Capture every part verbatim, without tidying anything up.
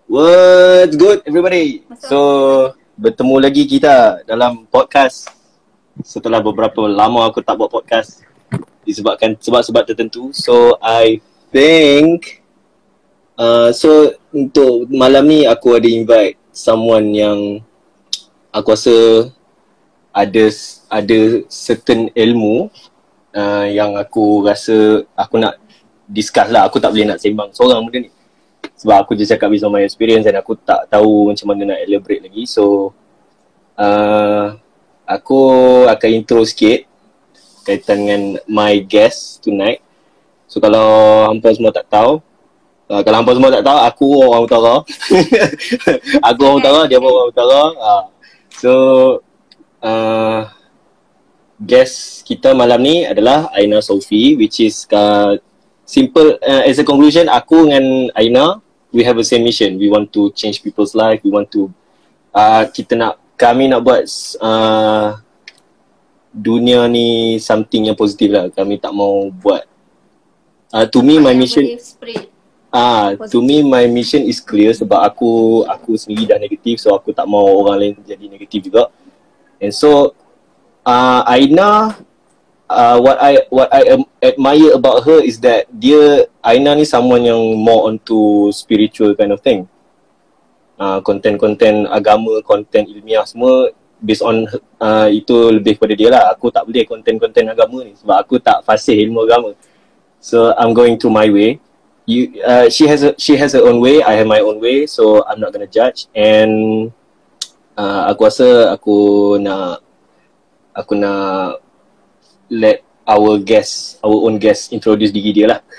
What's good everybody? So, bertemu lagi kita dalam podcast. Setelah beberapa lama aku tak buat podcast disebabkan sebab-sebab tertentu. So, I think uh, So, untuk malam ni aku ada invite someone yang aku rasa ada ada certain ilmu uh, yang aku rasa aku nak discuss lah. Aku tak boleh nak sembang seorang benda ni, sebab aku je cakap based on my experience dan aku tak tahu macam mana nak elaborate lagi. So uh, aku akan intro sikit kaitan dengan my guest tonight. So kalau hampa semua tak tahu, uh, kalau hampa semua tak tahu, aku orang utara. Aku orang utara, dia pun orang utara. uh, So uh, guest kita malam ni adalah Aina Sophie, which is uh, simple uh, as a conclusion, aku dengan Aina, we have a same mission. We want to change people's life. We want to uh, kita nak kami nak buat uh, dunia ni something yang positif lah. Kami tak mau buat uh, to me my mission ah uh, to me my mission is clear, sebab aku aku sendiri dah negatif, so aku tak mau orang lain jadi negatif juga. And so uh, Aina, Uh, what I what I um, admire about her is that dia Aina ni someone yang more onto spiritual kind of thing. Uh, konten-konten agama, konten ilmiah semua based on uh, itu lebih kepada dia lah. Aku tak boleh konten-konten agama ni sebab aku tak fasih ilmu agama. So I'm going through my way. You, uh, she has a, she has her own way. I have my own way. So I'm not gonna judge. And uh, aku rasa aku nak aku nak let our guest, our own guest introduce diri dia lah.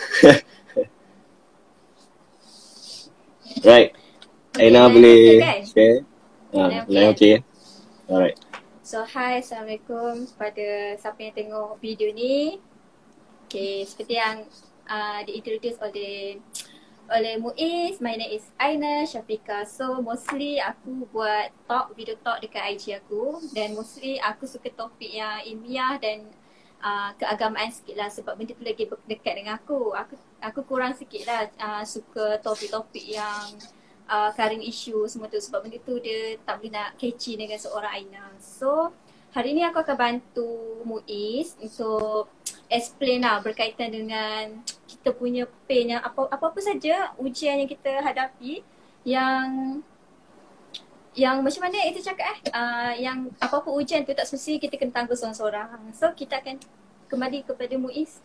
Right. Okay, Aina boleh okay, share? Ah, lain okay. Alright. So, hi, Assalamualaikum kepada siapa yang tengok video ni. Okay, seperti yang uh, di-introduce oleh oleh Muiz, my name is Aina Syafiqah. So, mostly aku buat talk, video talk dekat I G aku. Dan mostly aku suka topik yang ilmiah dan Uh, keagamaan sikit lah, sebab benda tu lagi dekat dengan aku. Aku aku kurang sikit lah uh, suka topik-topik yang uh, current issue semua tu, sebab benda tu dia tak boleh nak catchy dengan seorang Aina. So hari ni aku akan bantu Muiz untuk explain lah berkaitan dengan kita punya pain yang apa, apa-apa saja ujian yang kita hadapi, yang yang macam mana itu cakap eh uh, yang apa-apa ujian tu tak semesti kita kena tangguh seorang-seorang. So kita akan kembali kepada Muiz.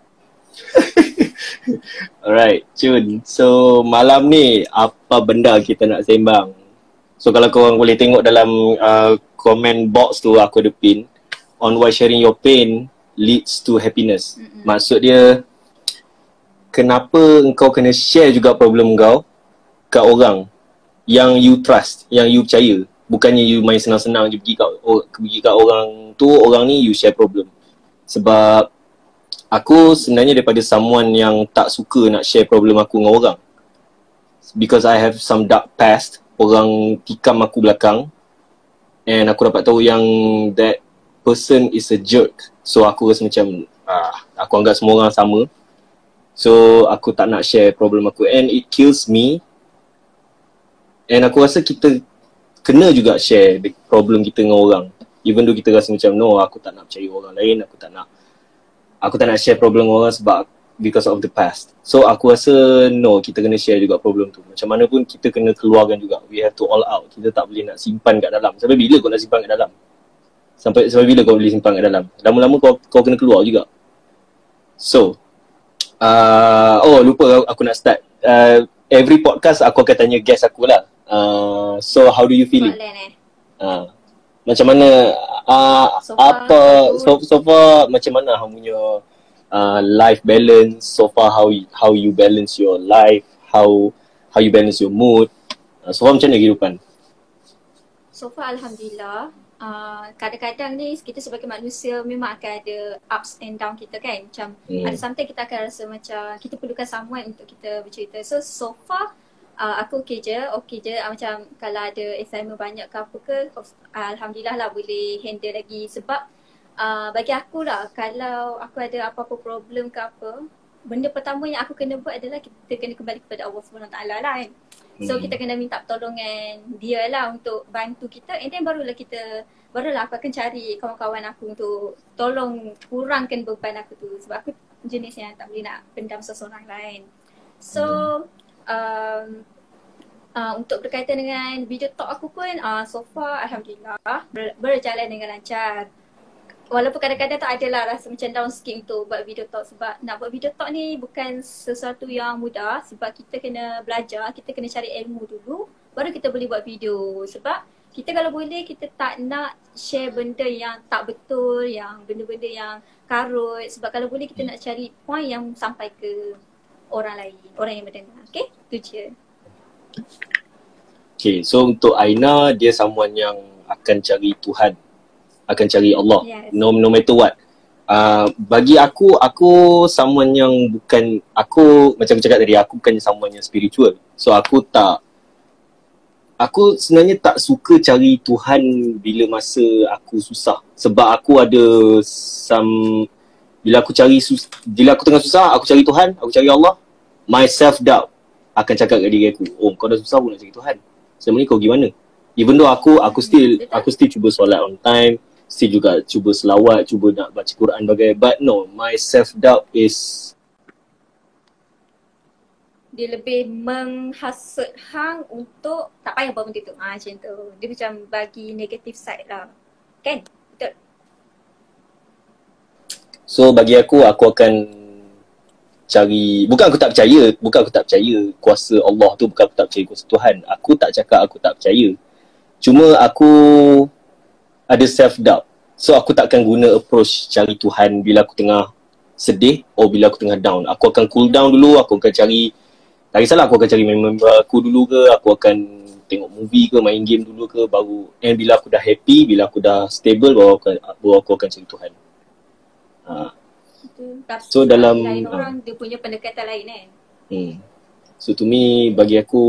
Alright, Cun. So malam ni apa benda kita nak sembang? So kalau korang boleh tengok dalam uh, comment box tu aku ada pin, on why sharing your pain leads to happiness. Mm-hmm. Maksud dia, kenapa engkau kena share juga problem kau kat orang yang you trust, yang you percaya. Bukannya you main senang-senang je pergi kat, oh, pergi kat orang tu, orang ni you share problem. Sebab aku sebenarnya daripada someone yang tak suka nak share problem aku dengan orang. Because I have some dark past, orang tikam aku belakang, and aku dapat tahu yang that person is a jerk. So aku rasa macam, ah, aku anggap semua orang sama. So aku tak nak share problem aku, and it kills me. And aku rasa kita kena juga share the problem kita dengan orang. Even though kita rasa macam, no, aku tak nak percaya orang lain, aku tak nak Aku tak nak share problem orang sebab because of the past. So aku rasa, no, kita kena share juga problem tu. Macam mana pun kita kena keluarkan juga. We have to all out. Kita tak boleh nak simpan kat dalam. Sampai bila kau nak simpan kat dalam? Sampai sampai bila kau boleh simpan kat dalam? Lama-lama kau kau kena keluar juga. So, uh, oh lupa aku nak start. Uh, every podcast aku akan tanya guest aku lah. Uh, so how do you feel it? Uh, macam mana uh, so apa so, so far macam mana hang punya uh, life balance so far, how you, how you balance your life, how how you balance your mood, uh, so far macam mana kehidupan? So far alhamdulillah. Uh, kadang-kadang ni kita sebagai manusia memang akan ada ups and down kita kan. Macam hmm. ada sometimes kita akan rasa macam kita perlukan someone untuk kita bercerita. So so far Uh, aku okey je, okey je. Uh, macam kalau ada assignment banyak ke apa ke, uh, alhamdulillah lah boleh handle lagi. Sebab uh, bagi aku lah, kalau aku ada apa-apa problem ke apa, benda pertama yang aku kena buat adalah kita kena kembali kepada Allah subhanahu wa taala lah kan. So Hmm. kita kena minta pertolongan dia lah untuk bantu kita, and then barulah kita, barulah aku akan cari kawan-kawan aku untuk tolong kurangkan beban aku tu, sebab aku jenis yang tak boleh nak pendam seseorang lain. So um, uh, untuk berkaitan dengan video talk aku pun uh, so far Alhamdulillah ber- berjalan dengan lancar. Walaupun kadang-kadang tak adalah rasa macam down sikit untuk buat video talk, sebab nak buat video talk ni bukan sesuatu yang mudah, sebab kita kena belajar, kita kena cari ilmu dulu baru kita boleh buat video. Sebab kita kalau boleh, kita tak nak share benda yang tak betul, yang benda-benda yang karut, sebab kalau boleh kita nak cari point yang sampai ke orang lain, orang yang mendengar. Okay, tu je. Okay, so untuk Aina, dia someone yang akan cari Tuhan, akan cari Allah, Yes. no, no matter what. Uh, bagi aku, aku someone yang bukan, aku macam aku cakap tadi, aku bukan someone yang spiritual. So aku tak, aku sebenarnya tak suka cari Tuhan bila masa aku susah. Sebab aku ada some, bila aku cari, sus, bila aku tengah susah, aku cari Tuhan, aku cari Allah, my self-doubt akan cakap kat diri aku, oh kau dah susah pun nak cari Tuhan, selama ni kau gimana? Even though aku, aku still, aku still cuba solat on time, still juga cuba selawat, cuba nak baca Quran bagai, but no, my self-doubt is, dia lebih menghasut hang untuk tak payah buat benda tu. Ah, macam tu. Dia macam bagi negative side lah. Kan? Betul? so bagi aku, aku akan cari, bukan aku tak percaya, bukan aku tak percaya kuasa Allah tu, bukan aku tak percaya kuasa Tuhan. Aku tak cakap aku tak percaya. Cuma aku ada self-doubt. So aku takkan guna approach cari Tuhan bila aku tengah sedih or bila aku tengah down. Aku akan cool down dulu, aku akan cari, tak kisahlah aku akan cari member aku dulu ke, aku akan tengok movie ke, main game dulu ke, baru, and bila aku dah happy, bila aku dah stable, baru aku, baru aku akan cari Tuhan. Ha. Tapi So dalam, lain ha. orang dia punya pendekatan lain kan. Hmm. So to me, bagi aku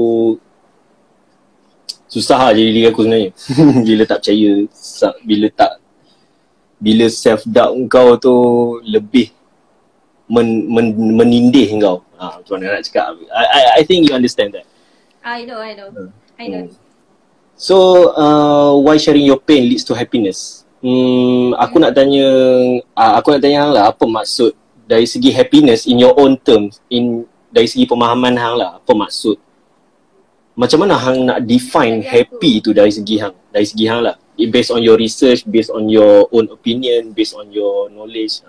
susah lah jadi diri aku sebenarnya. Bila tak percaya, bila tak, bila self-doubt kau tu lebih men, men, menindih kau. Ha, macam mana nak cakap. I, I, I think you understand that. I know, I know. I know. Hmm. So, uh, why sharing your pain leads to happiness? Hmm, aku hmm. nak tanya, uh, aku nak tanya hang lah, apa maksud dari segi happiness in your own terms, in dari segi pemahaman hang lah, apa maksud? Macam mana hang nak define happy tu dari segi hang, dari segi hang lah, based on your research, based on your own opinion, based on your knowledge.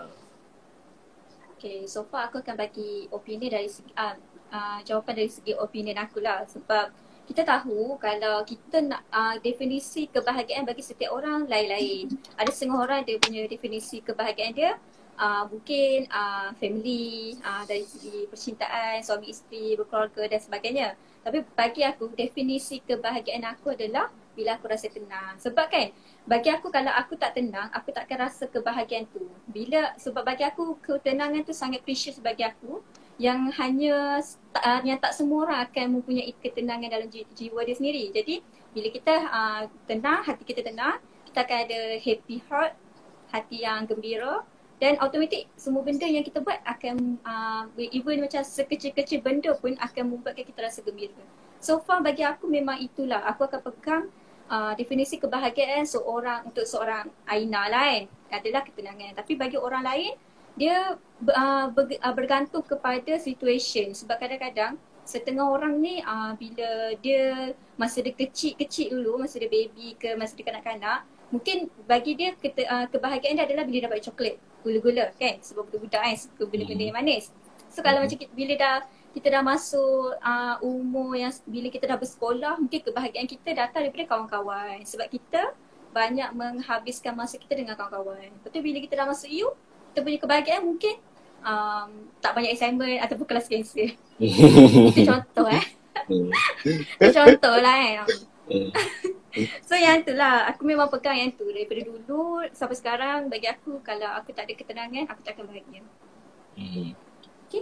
Okay, so far aku akan bagi opinion dari segi, uh, uh, jawapan dari segi opinion aku lah, sebab kita tahu kalau kita nak uh, definisi kebahagiaan bagi setiap orang lain-lain. Ada setengah orang dia punya definisi kebahagiaan dia uh, mungkin uh, family, uh, dari segi percintaan, suami isteri, berkeluarga dan sebagainya. Tapi bagi aku, definisi kebahagiaan aku adalah bila aku rasa tenang. Sebab kan, bagi aku kalau aku tak tenang, aku tak akan rasa kebahagiaan tu. Bila, sebab bagi aku, ketenangan tu sangat precious bagi aku, yang hanya, uh, yang tak semua orang akan mempunyai ketenangan dalam ji- jiwa dia sendiri. Jadi, bila kita uh, tenang, hati kita tenang, kita akan ada happy heart, hati yang gembira, dan automatik semua benda yang kita buat akan, uh, even macam sekecil-kecil benda pun akan membuatkan kita rasa gembira. So far bagi aku memang itulah, aku akan pegang uh, definisi kebahagiaan seorang, untuk seorang Aina lah kan, adalah ketenangan. Tapi bagi orang lain, dia uh, ber, uh, bergantung kepada situation. Sebab kadang-kadang setengah orang ni uh, bila dia masa dia kecil-kecil dulu, masa dia baby ke, masa dia kanak-kanak, mungkin bagi dia kete, uh, kebahagiaan dia adalah bila dapat coklat, gula-gula kan, sebab budak-budak kan suka benda-benda yang manis. So kalau macam kita, bila dah kita dah masuk uh, umur yang bila kita dah bersekolah, mungkin kebahagiaan kita datang daripada kawan-kawan. Sebab kita banyak menghabiskan masa kita dengan kawan-kawan. Lepas tu bila kita dah masuk U, kita punya kebahagiaan mungkin um, tak banyak assignment ataupun kelas cancel. Itu contoh eh. Itu contoh lah kan. So yang tu lah, aku memang pegang yang tu. Daripada dulu sampai sekarang, bagi aku kalau aku tak ada ketenangan, aku tak akan bahagia. Hmm. Okay.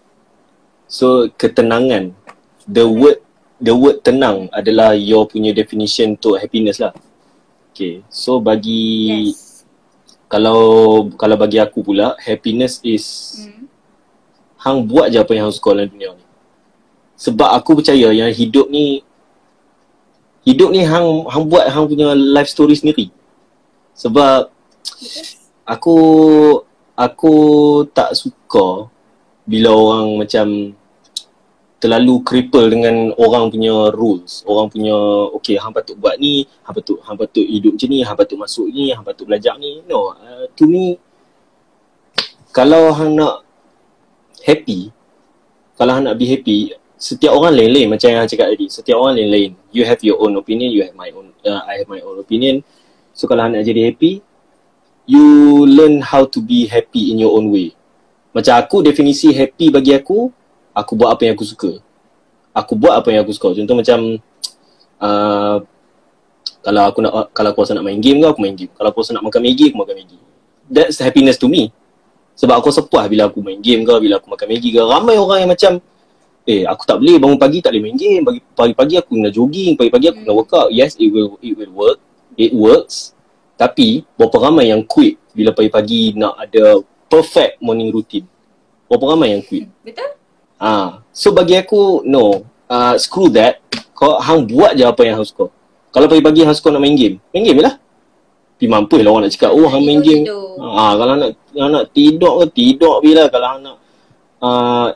So ketenangan, the word the word tenang adalah your punya definition untuk happiness lah. Okay, so bagi Yes. Kalau kalau bagi aku pula, happiness is hmm. hang buat je apa yang hang suka dalam dunia ni. Sebab aku percaya yang hidup ni hidup ni hang hang buat hang punya life story sendiri. Sebab aku aku tak suka bila orang macam terlalu cripple dengan orang punya rules. Orang punya okay, hang patut buat ni, hang patut hang patut hidup macam ni, hang patut masuk ni, hang patut belajar ni. No, uh, to me kalau hang nak happy, kalau hang nak be happy, setiap orang lain-lain macam yang cakap tadi. Setiap orang lain-lain. You have your own opinion, you have my own uh, I have my own opinion. So kalau hang nak jadi happy, you learn how to be happy in your own way. Macam aku, definisi happy bagi aku, aku buat apa yang aku suka. Aku buat apa yang aku suka. Contoh macam uh, kalau aku nak kalau aku rasa nak main game ke, aku main game. Kalau aku rasa nak makan Maggi, aku makan Maggi. That's happiness to me. Sebab aku rasa puas bila aku main game ke, bila aku makan Maggi ke. Ramai orang yang macam Eh, aku tak boleh bangun pagi tak boleh main game. Pagi, pagi-pagi aku kena jogging, pagi-pagi aku kena workout. Yes, it will it will work. It works. Tapi berapa ramai yang quit bila pagi-pagi nak ada perfect morning routine? Berapa ramai yang quit? Betul? Ah, so bagi aku no. Uh, screw that. Kau hang buat je apa yang hang suka. Kalau pagi-pagi hang suka nak main game, main game je lah. Tapi mampu lah orang nak cakap, oh hang main game. Ah, kalau nak nak tidur ke tidur bila kalau hang nak uh,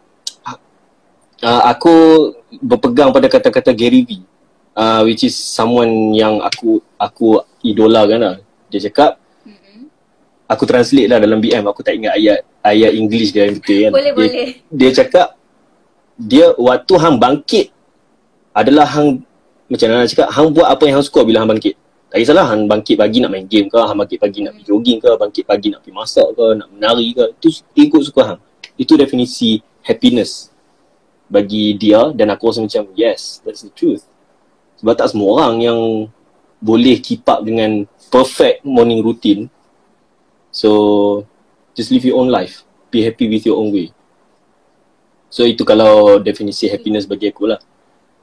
Uh, aku berpegang pada kata-kata Gary V, uh, which is someone yang aku aku idolakan lah. Dia cakap, mm-hmm. aku translate lah dalam B M, aku tak ingat ayat ayat English dia yang betul kan. Boleh, dia, boleh. Dia cakap, dia waktu hang bangkit adalah hang, macam mana nak cakap, hang buat apa yang hang suka bila hang bangkit. Tak kisahlah hang bangkit pagi nak main game ke, hang bangkit pagi nak pergi jogging ke, bangkit pagi nak pergi masak ke, nak menari ke, itu ikut suka hang. Itu definisi happiness bagi dia, dan aku rasa macam yes, that's the truth. Sebab tak semua orang yang boleh keep up dengan perfect morning routine. So just live your own life, be happy with your own way. So itu kalau definisi happiness bagi aku lah.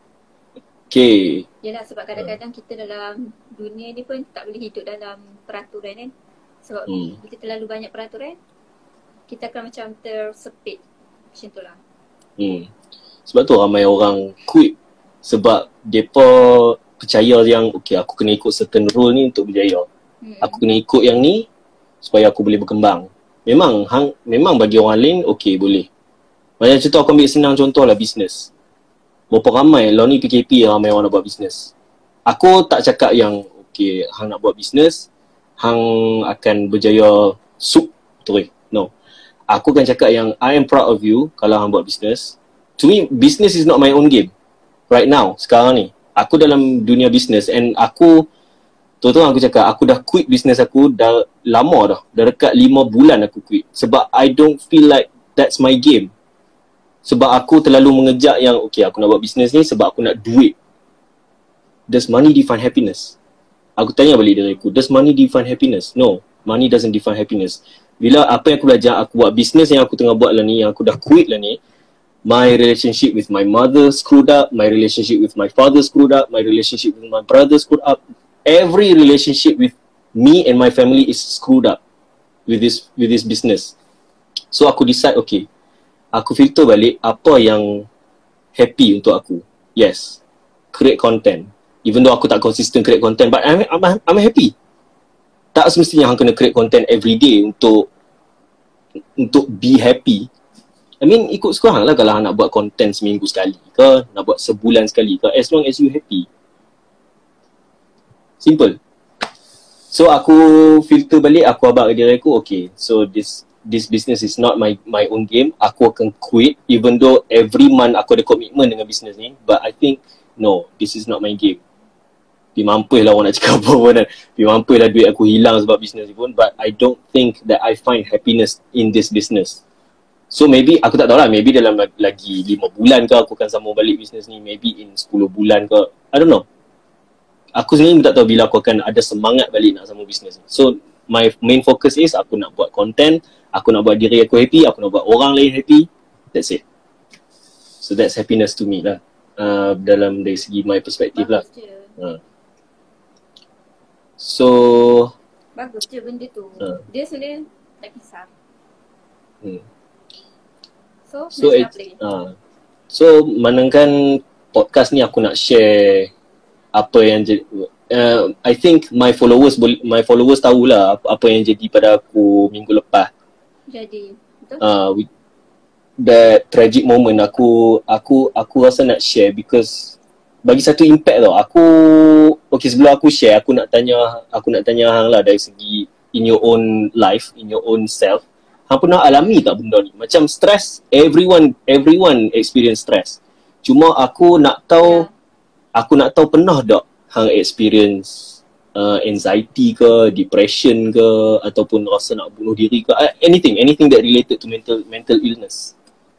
Okay. Yelah, sebab kadang-kadang kita dalam dunia ni pun tak boleh hidup dalam peraturan kan. Sebab hmm. kita terlalu banyak peraturan, kita akan macam tersepit. Macam tu lah. Hmm. Sebab tu ramai orang quit. Sebab mereka percaya yang okay, aku kena ikut certain rule ni untuk berjaya. Hmm. Aku kena ikut yang ni supaya aku boleh berkembang. Memang hang, memang bagi orang lain okay boleh. Macam contoh aku ambil senang contoh lah bisnes. Berapa ramai lah ni P K P ramai orang nak buat bisnes. Aku tak cakap yang okay hang nak buat bisnes hang akan berjaya sup terus. No. Aku akan cakap yang I am proud of you kalau hang buat bisnes. To me, business is not my own game. Right now, sekarang ni. Aku dalam dunia business and aku, terus-terus aku cakap, aku dah quit business aku dah lama dah. Dah dekat lima bulan aku quit. Sebab I don't feel like that's my game. Sebab aku terlalu mengejar yang, okay aku nak buat business ni sebab aku nak duit. Does money define happiness? Aku tanya balik diri aku, does money define happiness? No, money doesn't define happiness. Bila apa yang aku belajar, aku buat business yang aku tengah buat lah ni, yang aku dah quit lah ni, my relationship with my mother screwed up, my relationship with my father screwed up, my relationship with my brother screwed up. Every relationship with me and my family is screwed up with this with this business. So aku decide, okay, aku filter balik apa yang happy untuk aku. Yes, create content. Even though aku tak consistent create content, but I'm, I'm, I'm happy. Tak semestinya hang kena create content every day untuk untuk be happy. I mean, ikut suka hang lah kalau hang nak buat content seminggu sekali ke, nak buat sebulan sekali ke, as long as you happy. Simple. So aku filter balik, aku abang diri aku, okay, so this this business is not my my own game. Aku akan quit even though every month aku ada commitment dengan business ni, but I think no, this is not my game. Pi mampu lah orang nak cakap apa pun kan. Pi mampu lah duit aku hilang sebab business ni pun, but I don't think that I find happiness in this business. So maybe, aku tak tahu lah, maybe dalam lagi lima bulan ke aku akan sambung balik bisnes ni, maybe in sepuluh bulan ke, I don't know. Aku sendiri tak tahu bila aku akan ada semangat balik nak sambung bisnes ni. So my main focus is aku nak buat content, aku nak buat diri aku happy, aku nak buat orang lain happy. That's it. So that's happiness to me lah, uh, dalam dari segi my perspektif lah. uh. So bagus je benda tu. uh. Dia sebenarnya tak kisah. hmm. So, so it, uh, So manangkan podcast ni aku nak share apa yang jadi, uh, I think my followers boleh, my followers tahulah apa, apa yang jadi pada aku minggu lepas. Jadi, betul? Uh, with that tragic moment, aku aku aku rasa nak share because bagi satu impact tau. Aku okay, sebelum aku share, aku nak tanya aku nak tanya hang lah dari segi in your own life, in your own self. Hang pernah alami tak benda ni? Macam stress, everyone everyone experience stress. Cuma aku nak tahu, yeah. aku nak tahu pernah tak hang experience uh, anxiety ke, depression ke, ataupun rasa nak bunuh diri ke, uh, anything, anything that related to mental mental illness.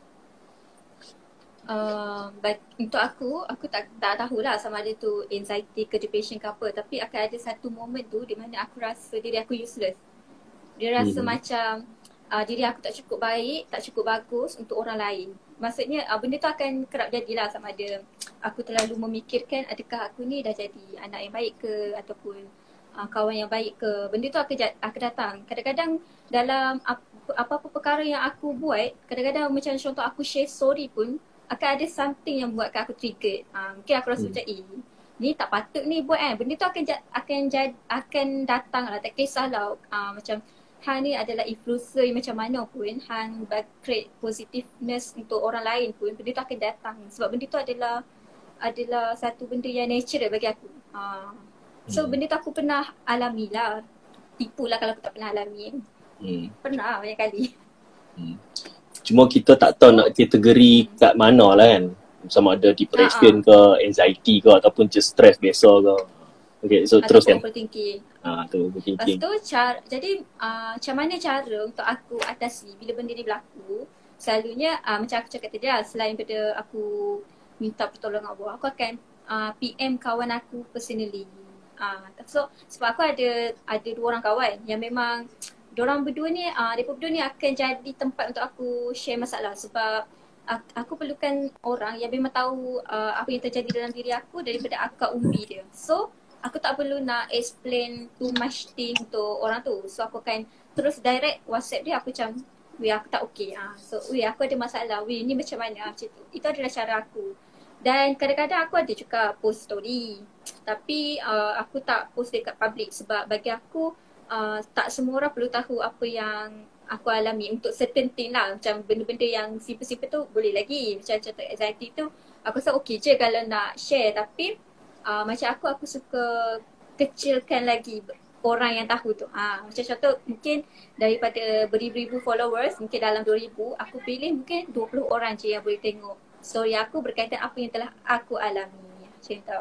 Uh, but untuk aku, aku tak tak tahulah sama ada tu anxiety ke depression ke apa, tapi akan ada satu moment tu di mana aku rasa diri aku useless. Dia rasa hmm. macam uh, diri aku tak cukup baik, tak cukup bagus untuk orang lain. Maksudnya uh, benda tu akan kerap jadilah, sama ada aku terlalu memikirkan adakah aku ni dah jadi anak yang baik ke ataupun uh, kawan yang baik ke. Benda tu akan, akan datang. Kadang-kadang dalam apa-apa perkara yang aku buat, kadang-kadang macam contoh aku share story pun, akan ada something yang buatkan aku trigger. Uh, mungkin aku rasa hmm. macam eh, ni tak patut ni buat kan. Benda tu akan akan jad, akan datang lah, tak kisahlah uh, macam hang ni adalah influencer yang macam mana pun, hang create positiveness untuk orang lain pun, benda tu akan datang. Sebab benda tu adalah adalah satu benda yang natural bagi aku. Uh, so hmm. benda tu aku pernah alami lah. Tipu lah kalau aku tak pernah alami. Hmm. Pernah banyak kali. Hmm. Cuma kita tak tahu nak kategori kat mana lah kan. Sama ada depression uh-huh. ke, anxiety ke, ataupun just stress biasa ke. Okay, so ataupun terus kan. Overthinking. Ah, tu overthinking. Lepas tu, cara, jadi uh, macam mana cara untuk aku atasi bila benda ni berlaku. Selalunya uh, macam aku cakap tadi lah, selain daripada aku minta pertolongan Allah, aku akan uh, P M kawan aku personally. Uh, so sebab aku ada ada dua orang kawan yang memang diorang berdua ni, uh, mereka berdua ni akan jadi tempat untuk aku share masalah. Sebab aku, aku perlukan orang yang memang tahu uh, apa yang terjadi dalam diri aku daripada akar umbi dia. So aku tak perlu nak explain too much thing untuk orang tu. So aku akan terus direct WhatsApp dia, aku macam, weh aku tak okay. Uh. So weh aku ada masalah, weh ni macam mana, macam tu. Itu adalah cara aku. Dan kadang-kadang aku ada juga post story. Tapi uh, aku tak post dekat public sebab bagi aku Uh, tak semua orang perlu tahu apa yang aku alami untuk certain thing lah. Macam benda-benda yang simple-simple tu boleh lagi. Macam contoh anxiety tu aku rasa okey je kalau nak share. Tapi uh, macam aku, aku suka kecilkan lagi orang yang tahu tu. uh, Macam contoh mungkin daripada beribu-ribu followers, mungkin dalam dua ribu, aku pilih mungkin dua puluh orang je yang boleh tengok story aku berkaitan apa yang telah aku alami. Macam tu.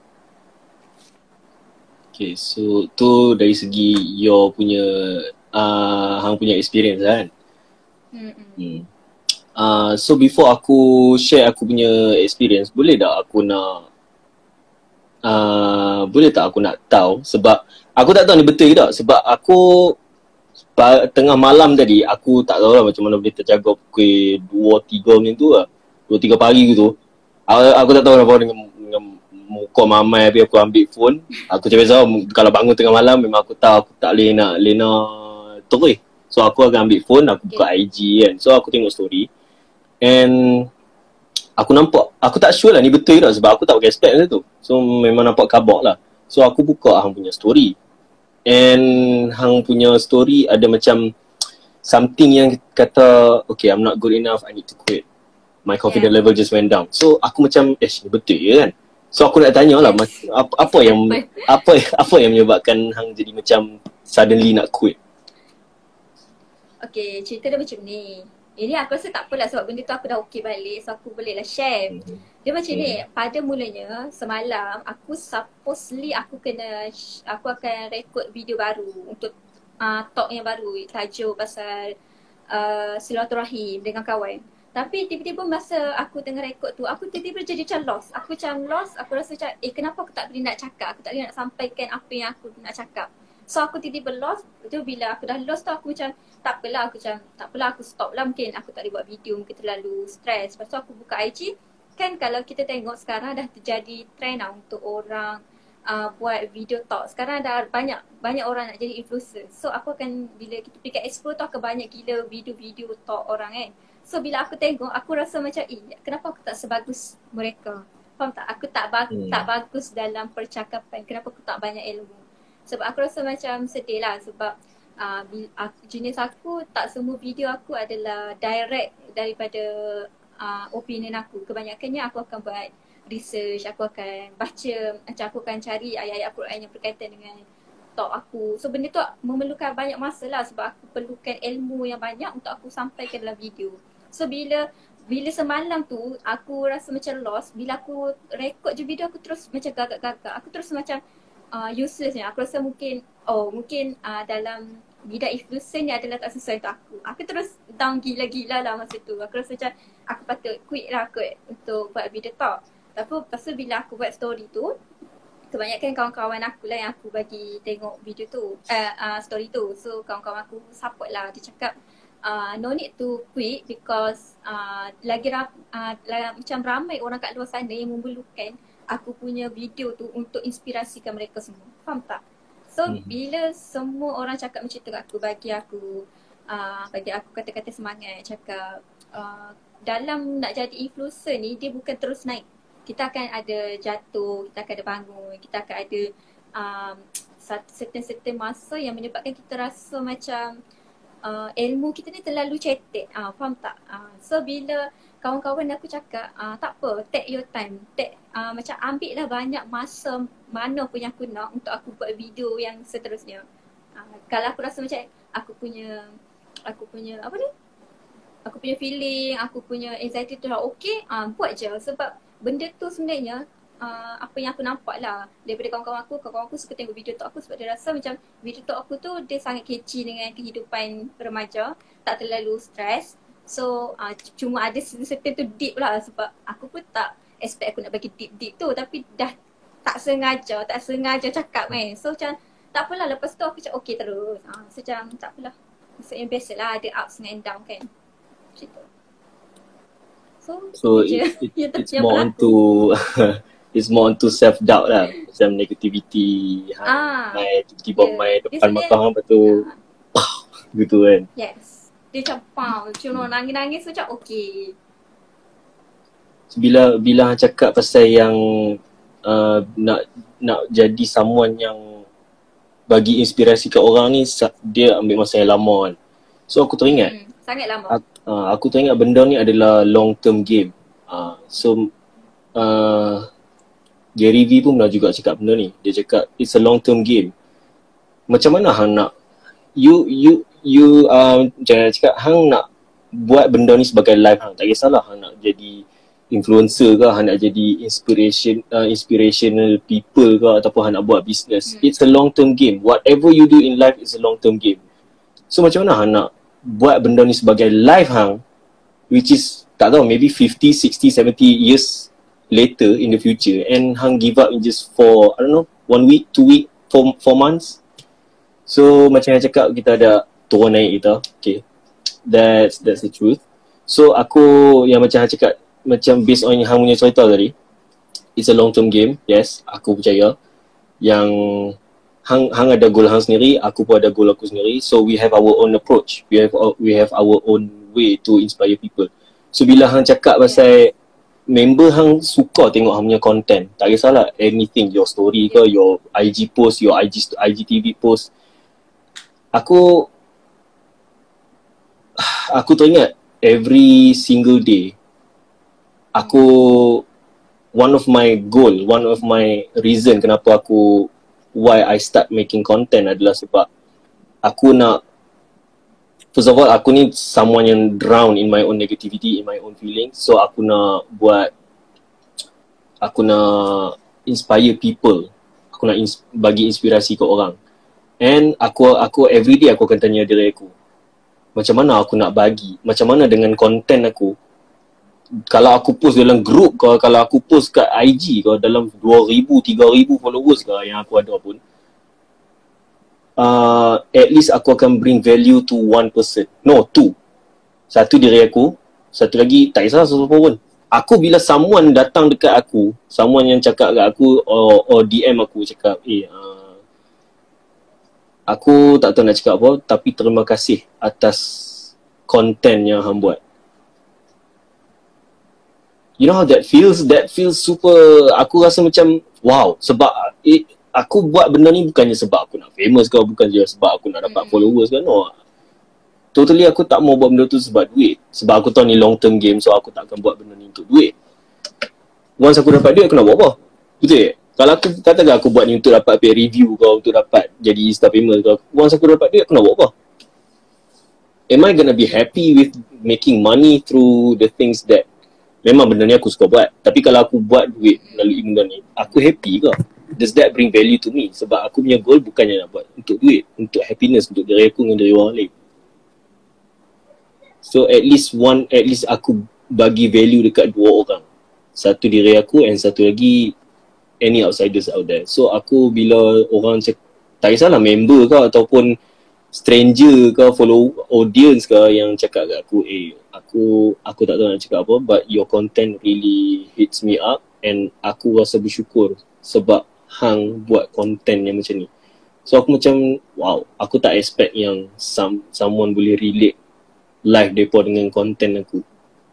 Okay, so tu dari segi your punya uh, hang punya experience kan. Hmm. Uh, so before aku share aku punya experience, boleh tak aku nak uh, boleh tak aku nak tahu, sebab aku tak tahu ni betul ke tak, sebab aku tengah malam tadi aku tak tahu lah macam mana boleh terjaga pukul dua tiga macam tu lah, dua tiga pagi gitu. Aku, aku tak tahu apa dengan, dengan muka mamai, tapi aku ambil phone. Aku macam biasa kalau bangun tengah malam memang aku tahu aku tak boleh nak lena terus. So aku akan ambil phone, aku buka I G kan. So aku tengok story and aku nampak, aku tak sure lah ni betul ke tak sebab aku tak pakai spek masa tu. So memang nampak kabak lah. So aku buka hang punya story and hang punya story ada macam something yang kata okay, I'm not good enough, I need to quit. My confidence yeah. level just went down. So aku macam eh ni betul ke kan. So aku nak tanya lah apa, apa yang apa apa yang menyebabkan hang jadi macam suddenly nak quit. Okay, cerita dia macam ni. Ini aku rasa tak apalah sebab benda tu aku dah okay balik, so aku boleh lah share. Dia macam hmm. ni, pada mulanya semalam aku supposedly aku kena aku akan record video baru untuk uh, talk yang baru, tajuk pasal uh, silaturahim dengan kawan. Tapi tiba-tiba masa aku tengah rekod tu, aku tiba-tiba jadi macam lost. Aku macam lost, aku rasa macam eh kenapa aku tak boleh nak cakap, aku tak boleh nak sampaikan apa yang aku nak cakap. So aku tiba-tiba lost, tu bila aku dah lost tu aku macam tak apalah, aku macam tak apalah aku stop lah, mungkin aku tak boleh buat video, mungkin terlalu stress. Lepas tu aku buka I G, kan kalau kita tengok sekarang dah terjadi trend lah untuk orang uh, buat video talk. Sekarang dah banyak banyak orang nak jadi influencer. So aku akan, bila kita pergi kat expo tu akan banyak gila video-video talk orang kan. So bila aku tengok, aku rasa macam eh kenapa aku tak sebagus mereka. Faham tak? Aku tak bag- hmm. tak bagus dalam percakapan. Kenapa aku tak banyak ilmu? Sebab aku rasa macam sedih lah sebab uh, aku, jenis aku tak semua video aku adalah direct daripada uh, opinion aku. Kebanyakannya aku akan buat research, aku akan baca, macam aku akan cari ayat-ayat Quran yang berkaitan dengan talk aku. So benda tu memerlukan banyak masa lah sebab aku perlukan ilmu yang banyak untuk aku sampaikan dalam video. So bila bila semalam tu aku rasa macam lost, bila aku record je video aku terus macam gagak-gagak. Aku terus macam uh, useless ni. Aku rasa mungkin, oh mungkin uh, dalam bidang influencer ni adalah tak sesuai untuk aku. Aku terus down gila-gila lah masa tu. Aku rasa macam aku patut quit lah kot untuk buat video talk. Tapi lepas tu bila aku buat story tu, kebanyakan kawan-kawan aku lah yang aku bagi tengok video tu, uh, uh, story tu. So kawan-kawan aku support lah. Dia cakap uh, no need to quit because uh, lagi rap, uh, lah, macam ramai orang kat luar sana yang memerlukan aku punya video tu untuk inspirasikan mereka semua. Faham tak? So hmm. bila semua orang cakap macam tu kat aku, bagi aku uh, bagi aku kata-kata semangat, cakap uh, dalam nak jadi influencer ni dia bukan terus naik. Kita akan ada jatuh, kita akan ada bangun, kita akan ada um, certain-certain masa yang menyebabkan kita rasa macam uh, ilmu kita ni terlalu cetek. Uh, faham tak? Uh, so bila kawan-kawan aku cakap, uh, tak apa, take your time. Take, uh, macam ambil lah banyak masa mana pun yang aku nak untuk aku buat video yang seterusnya. Uh, kalau aku rasa macam aku punya, aku punya apa ni? Aku punya feeling, aku punya anxiety tu dah okay, uh, buat je. Sebab benda tu sebenarnya uh, apa yang aku nampak lah daripada kawan-kawan aku. Kawan-kawan aku suka tengok video talk aku sebab dia rasa macam video talk aku tu dia sangat catchy dengan kehidupan remaja, tak terlalu stress. So uh, cuma ada certain tu deep lah sebab aku pun tak expect aku nak bagi deep-deep tu, tapi dah tak sengaja, tak sengaja cakap kan. So macam tak apalah, lepas tu aku cakap okay terus. uh, So macam tak apalah, maksudnya biasalah ada ups and down kan. Macam tu. So, so it, it, it's more onto it's more onto self doubt lah, macam negativity, ah, mai tiba-tiba yeah. mai depan mata hang betul yeah. gitu kan. Yes, dia macam pam, cuma nangis-nangis macam okay. Bila bila hang cakap pasal yang uh, nak nak jadi someone yang bagi inspirasi ke orang ni, dia ambil masa yang lama kan. So aku teringat hmm, sangat lama. Aku, uh, aku teringat benda ni adalah long term game. Uh, so uh, Gary Vee pun pernah juga cakap benda ni. Dia cakap it's a long term game. Macam mana hang nak you you you uh, jangan cakap hang nak buat benda ni sebagai life hang. Tak kisahlah hang nak jadi influencer ke, hang nak jadi inspiration uh, inspirational people ke, ataupun hang nak buat business. Hmm. It's a long term game. Whatever you do in life is a long term game. So macam mana hang nak buat benda ni sebagai life hang, which is tak tahu maybe fifty, sixty, seventy years later in the future, and hang give up in just for I don't know one week, two week, four, four months. So macam yang cakap, kita ada turun naik kita. Okay, that's that's the truth. So aku yang macam hang cakap, macam based on hang punya cerita tadi, it's a long term game. Yes, aku percaya yang hang hang ada goal hang sendiri, aku pun ada goal aku sendiri. So we have our own approach. We have we have our own way to inspire people. So bila hang cakap pasal member hang suka tengok hang punya content, tak kisahlah anything, your story ke, your I G post, your I G I G T V post. Aku aku teringat every single day. Aku one of my goal, one of my reason kenapa aku why I start making content adalah sebab aku nak, first of all, aku ni someone yang drown in my own negativity, in my own feelings. So aku nak buat, aku nak inspire people, aku nak ins- bagi inspirasi ke orang. And aku aku everyday aku akan tanya diri aku, macam mana aku nak bagi, macam mana dengan content aku. Kalau aku post dalam group ke, kalau aku post kat I G ke, dalam dua ribu, tiga ribu followers ke yang aku ada pun, uh, at least aku akan bring value to one person. No, two. Satu diri aku, satu lagi tak kisah siapa pun. Aku bila someone datang dekat aku, someone yang cakap kat aku, or, or D M aku cakap, eh uh, aku tak tahu nak cakap apa, tapi terima kasih atas content yang hang buat. you know how that feels? That feels super, aku rasa macam wow. Sebab it, aku buat benda ni bukannya sebab aku nak famous ke, bukan je sebab aku nak dapat followers ke, no. Totally aku tak mau buat benda tu sebab duit. Sebab aku tahu ni long term game, so aku tak akan buat benda ni untuk duit. Once aku dapat duit, aku nak buat apa? Betul tak? Kalau aku katakan aku buat ni untuk dapat pay review ke, untuk dapat jadi Insta famous ke, once aku dapat duit, aku nak buat apa? Am I gonna be happy with making money through the things that memang benda ni aku suka buat? Tapi kalau aku buat duit melalui benda ni, aku happy ke? Does that bring value to me? Sebab aku punya goal bukannya nak buat untuk duit, untuk happiness, untuk diri aku dengan diri orang lain. So at least one, at least aku bagi value dekat dua orang. Satu diri aku and satu lagi any outsiders out there. So aku bila orang cakap, tak kisahlah member ke ataupun stranger ke, follow audience ke yang cakap kat aku, eh aku aku tak tahu nak cakap apa, but your content really hits me up and aku rasa bersyukur sebab hang buat content yang macam ni. So aku macam wow, aku tak expect yang some, someone boleh relate live depa dengan content aku.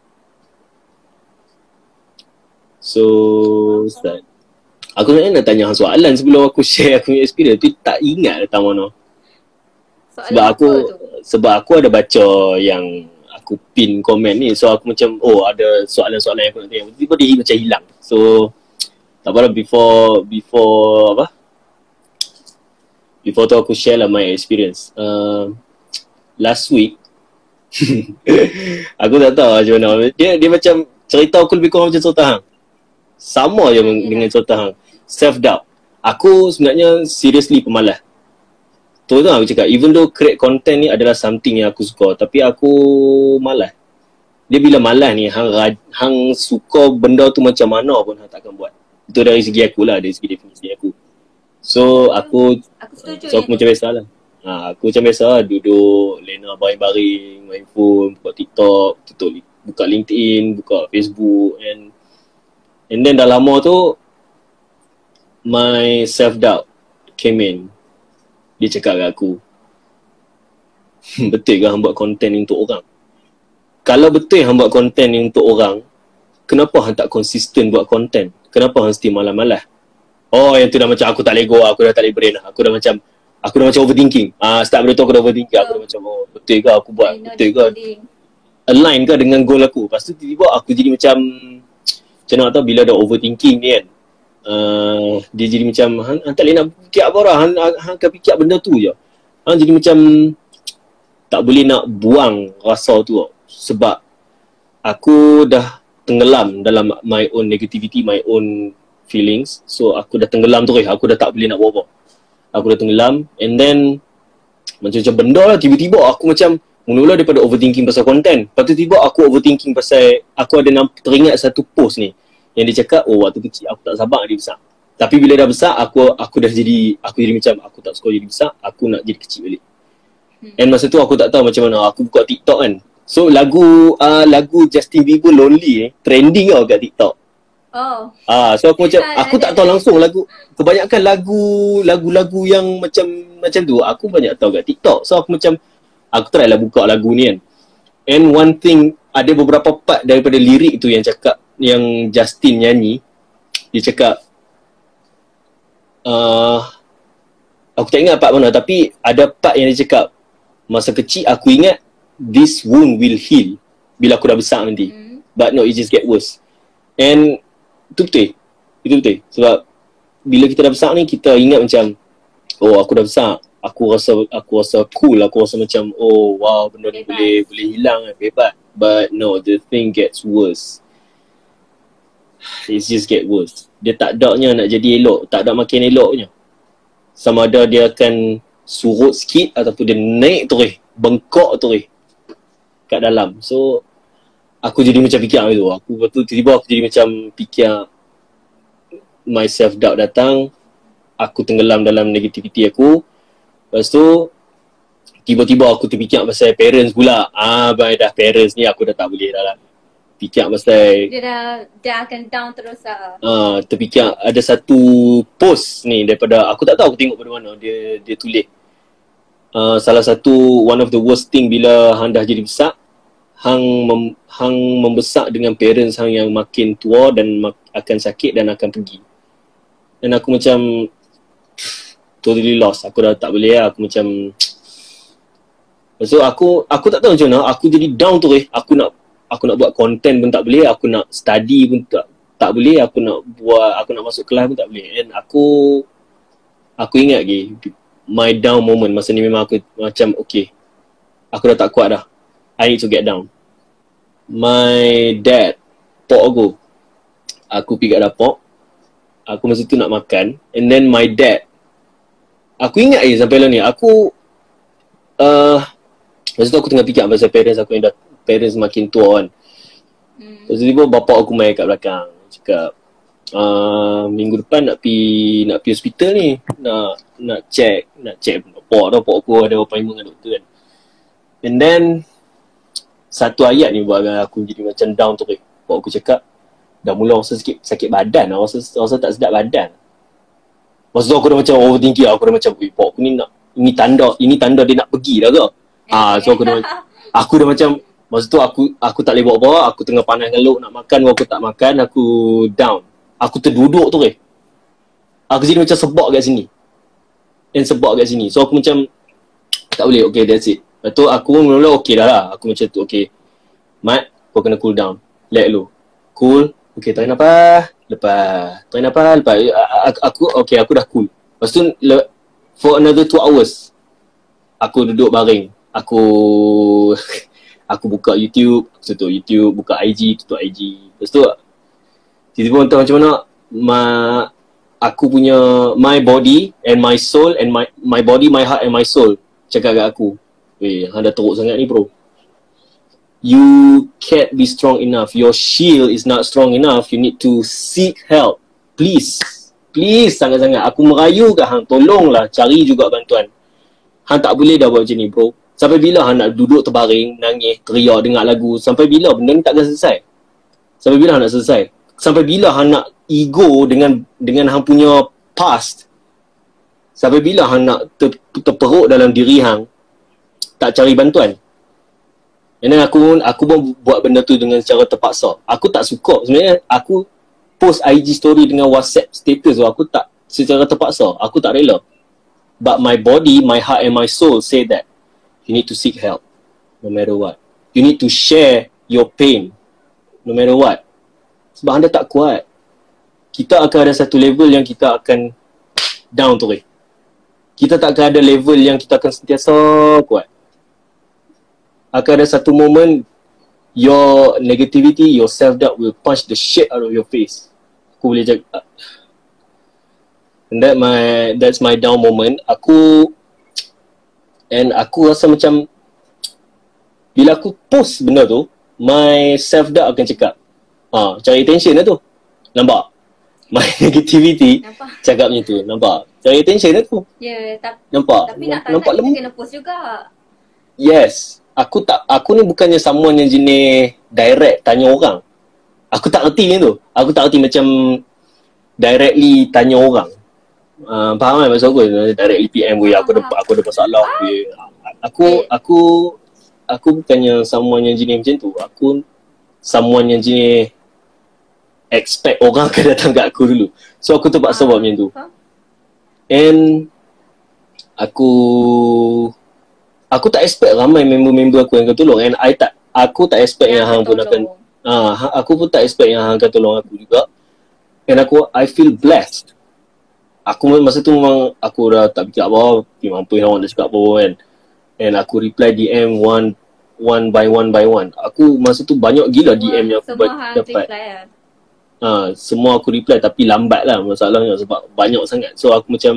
So start. Aku sebenarnya nak tanya hang soalan sebelum aku share aku punya experience tu, tak ingat datang mana. Soalan sebab aku sebab aku ada baca yang aku pin komen ni, so aku macam oh ada soalan-soalan yang aku nak tanya, tiba-tiba dia macam hilang. So tak apalah, before before apa before tu aku share lah my experience. Uh, last week aku tak tahu macam mana, dia dia macam cerita aku lebih kurang macam cerita hang, sama je yeah. dengan cerita hang. Self doubt. Aku sebenarnya seriously pemalas. Tu tu aku cakap, even though create content ni adalah something yang aku suka, tapi aku malas. Dia bila malas ni, hang, hang suka benda tu macam mana pun hang takkan buat. Itu dari segi aku lah, dari segi definisi aku. So aku, aku setuju, so aku macam biasa lah. Ha, aku macam biasa lah, duduk, lena baring-baring, main phone, buka TikTok, tutup, buka LinkedIn, buka Facebook, and and then dah lama tu, my self-doubt came in. Dia cakap kat aku, betul ke hang buat konten ni untuk orang? Kalau betul hang buat konten ni untuk orang, kenapa hang tak konsisten buat konten? Kenapa hang still malas-malas? Oh, yang tu dah macam aku tak lego, aku dah tak boleh brain. Aku dah macam, aku dah macam overthinking. Ah, start benda tu aku dah overthinking. Aku dah macam, oh betul ke aku buat? Betul ke? Align ke dengan goal aku? Lepas tu tiba-tiba aku jadi macam, macam nak tahu bila dah overthinking ni kan, Uh, dia jadi macam hang, hang tak boleh nak fikir apa dah, hang, hang akan fikir benda tu je. Hang jadi macam tak boleh nak buang rasa tu, sebab aku dah tenggelam dalam my own negativity, my own feelings. So aku dah tenggelam terus, aku dah tak boleh nak buat apa. Aku dah tenggelam, and then macam-macam benda lah, tiba-tiba aku macam mula-mula daripada overthinking pasal content, lepas tu tiba aku overthinking pasal aku ada namp- teringat satu post ni yang dia cakap, oh waktu kecil aku tak sabar dia besar. Tapi bila dah besar, aku aku dah jadi, aku jadi macam, aku tak suka jadi besar, aku nak jadi kecil balik. Hmm. And masa tu aku tak tahu macam mana, aku buka TikTok kan. So lagu uh, lagu Justin Bieber Lonely eh, trending tau kat TikTok. Oh. Ah, so aku macam, aku tak tahu langsung lagu, kebanyakan lagu, lagu-lagu yang macam macam tu, aku banyak tahu kat TikTok. So aku macam, aku try lah buka lagu ni kan. And one thing, ada beberapa part daripada lirik tu yang cakap, yang Justin nyanyi, dia cakap uh, aku tak ingat part mana, tapi ada part yang dia cakap, masa kecil aku ingat this wound will heal bila aku dah besar nanti, mm. but no, it just get worse. And itu betul, itu betul. Sebab bila kita dah besar ni, kita ingat macam, oh aku dah besar, aku rasa aku rasa cool, aku rasa macam oh wow, benda ni boleh boleh hilang, bebas. But no, the thing gets worse. It just get worse. Dia tak adanya nak jadi elok, tak ada makin eloknya. Sama ada dia akan surut sikit ataupun dia naik terus, bengkok terus kat dalam. So aku jadi macam fikir itu. Aku betul tiba-tiba aku jadi macam fikir, my self doubt datang, aku tenggelam dalam negativity aku. Lepas tu tiba-tiba aku terfikir pasal parents pula. Ah, bye, dah parents ni aku dah tak boleh dah lah. Fikir pasal dia dah, dia akan down terus lah. Ah, terfikir ada satu post ni daripada, aku tak tahu aku tengok pada mana, dia dia tulis uh, salah satu one of the worst thing bila hang dah jadi besar, hang mem, hang membesar dengan parents hang yang makin tua dan mak, akan sakit dan akan pergi. Dan aku macam totally lost. Aku dah tak boleh lah. Aku macam so aku aku tak tahu macam mana. Aku jadi down tu eh. Aku nak aku nak buat content pun tak boleh. Aku nak study pun tak tak boleh. Aku nak buat aku nak masuk kelas pun tak boleh. And aku aku ingat lagi my down moment masa ni memang aku macam okay. Aku dah tak kuat dah. I need to get down. My dad pok aku. Aku pergi kat dapur. Aku masa tu nak makan. And then my dad. Aku ingat je sampai lah ni. Aku uh, masa tu aku tengah fikir pasal parents aku yang dah parents makin tua kan. Hmm. Lepas tu tiba bapak aku main kat belakang. Cakap uh, minggu depan nak pergi nak pergi hospital ni. Nak nak check. Nak check bapak tau. Bapak aku ada appointment dengan doktor kan. And then satu ayat ni buat aku jadi macam down tu. Bapak aku cakap dah mula rasa sikit sakit badan. Rasa, rasa tak sedap badan. Masa tu aku dah macam overthinking. Aku dah macam bapak aku ni nak ini tanda ini tanda dia nak pergi dah ke. Ah, so aku dah aku dah macam masa tu aku aku tak boleh buat apa. Aku tengah panas ngeluk nak makan, aku tak makan, aku down. Aku terduduk tu ke. Aku jadi macam sebab kat sini. Dan sebab kat sini. So aku macam tak boleh. Okay, that's it. Lepas tu aku pun mula-mula okay dah lah. Aku macam tu okay. Mat, kau kena cool down. Let lu. Cool. Okay, tarik nafas. Lepas. Tarik nafas. Lepas. Aku, aku okay, aku dah cool. Lepas tu for another two hours aku duduk baring. Aku aku buka YouTube, aku tutup YouTube, buka I G, tutup I G. Lepas tu tiba-tiba entah macam mana ma, aku punya my body and my soul and my my body, my heart and my soul cakap kat aku, weh, hang dah teruk sangat ni bro. You can't be strong enough. Your shield is not strong enough. You need to seek help. Please. Please sangat-sangat. Aku merayu kat hang, tolonglah cari juga bantuan. Hang tak boleh dah buat macam ni bro. Sampai bila hang nak duduk terbaring, nangis, teriak, dengar lagu? Sampai bila benda ni takkan selesai? Sampai bila hang nak selesai? Sampai bila hang nak ego dengan dengan hang punya past? Sampai bila hang nak ter, terperuk dalam diri hang, tak cari bantuan? And then aku, aku pun buat benda tu dengan secara terpaksa. Aku tak suka. Sebenarnya aku post I G story dengan WhatsApp status tu, aku tak secara terpaksa. Aku tak rela. But my body, my heart and my soul say that you need to seek help no matter what. You need to share your pain no matter what. Sebab anda tak kuat. Kita akan ada satu level yang kita akan down tu. Eh. Kita tak akan ada level yang kita akan sentiasa kuat. Akan ada satu moment your negativity, your self-doubt will punch the shit out of your face. Aku boleh jaga. And that my that's my down moment. Aku and aku rasa macam bila aku post benda tu, my self-doubt akan cakap, ah, cari attention lah tu. Nampak? My negativity nampak? Cakap macam tu. Nampak? Cari attention lah tu. Ya, yeah, ta- nampak? Tapi nak tak nampak nak kita kena post juga. Yes. Aku tak, aku ni bukannya someone yang jenis direct tanya orang. Aku tak erti macam tu. Aku tak erti macam directly tanya orang. Uh, faham kan maksud aku? Directly P M, weh, aku ada aku ada masalah. Weh. Aku aku aku bukannya someone yang jenis macam tu. Aku someone yang jenis expect orang akan datang kat aku dulu. So aku terpaksa buat macam tu. And aku aku tak expect ramai member-member aku yang akan tolong. And I tak, aku tak expect yang, yang hang pun akan ah, aku pun tak expect yang hang akan tolong aku juga. And aku, I feel blessed. Aku masa tu memang aku dah tak fikir apa, mampu yang orang dah cakap apa kan. And aku reply D M one one by one by one. Aku masa tu banyak gila D M yang aku semua dapat. Reply, ya? Ha, semua aku reply tapi lambat lah masalahnya sebab banyak sangat. So aku macam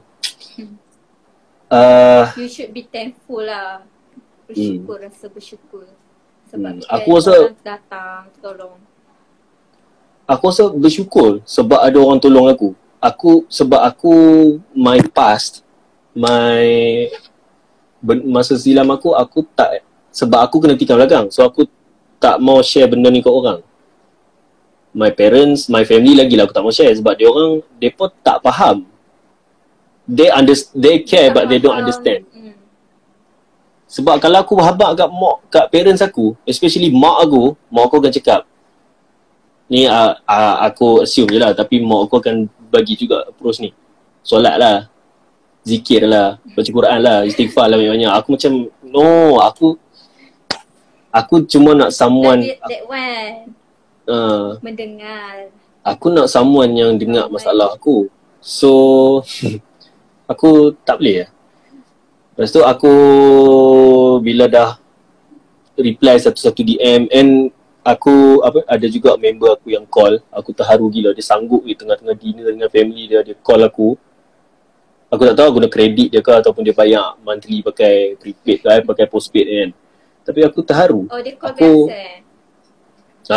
Uh, you should be thankful lah. Bersyukur, hmm. rasa bersyukur. Sebab hmm. aku rasa datang tolong. Aku rasa bersyukur sebab ada orang tolong aku. Aku sebab aku my past, my masa silam aku, aku tak, sebab aku kena tikam belakang. So aku tak mau share benda ni ke orang. My parents, my family lagi lah aku tak mau share sebab dia orang, mereka tak faham. They under, they care but they don't understand. Mm. Sebab kalau aku habaq kat mak, kat parents aku, especially mak aku, mak aku akan cakap, ni uh, uh, aku assume je lah, tapi mak aku akan bagi juga approach ni. Solat lah, zikir lah, baca Quran lah, istighfar lah banyak-banyak. Aku macam, no, aku aku cuma nak someone, that, that one uh, mendengar. Aku nak someone yang dengar masalah aku. So aku tak boleh lah. Lepas tu aku bila dah reply satu-satu D M, and aku apa ada juga member aku yang call, aku terharu gila, dia sanggup di tengah-tengah dinner dengan family dia, dia call aku. Aku tak tahu guna kredit dia ke ataupun dia bayar monthly pakai prepaid ke pakai postpaid kan. Tapi aku terharu. Oh, dia call aku, biasa eh? Ha?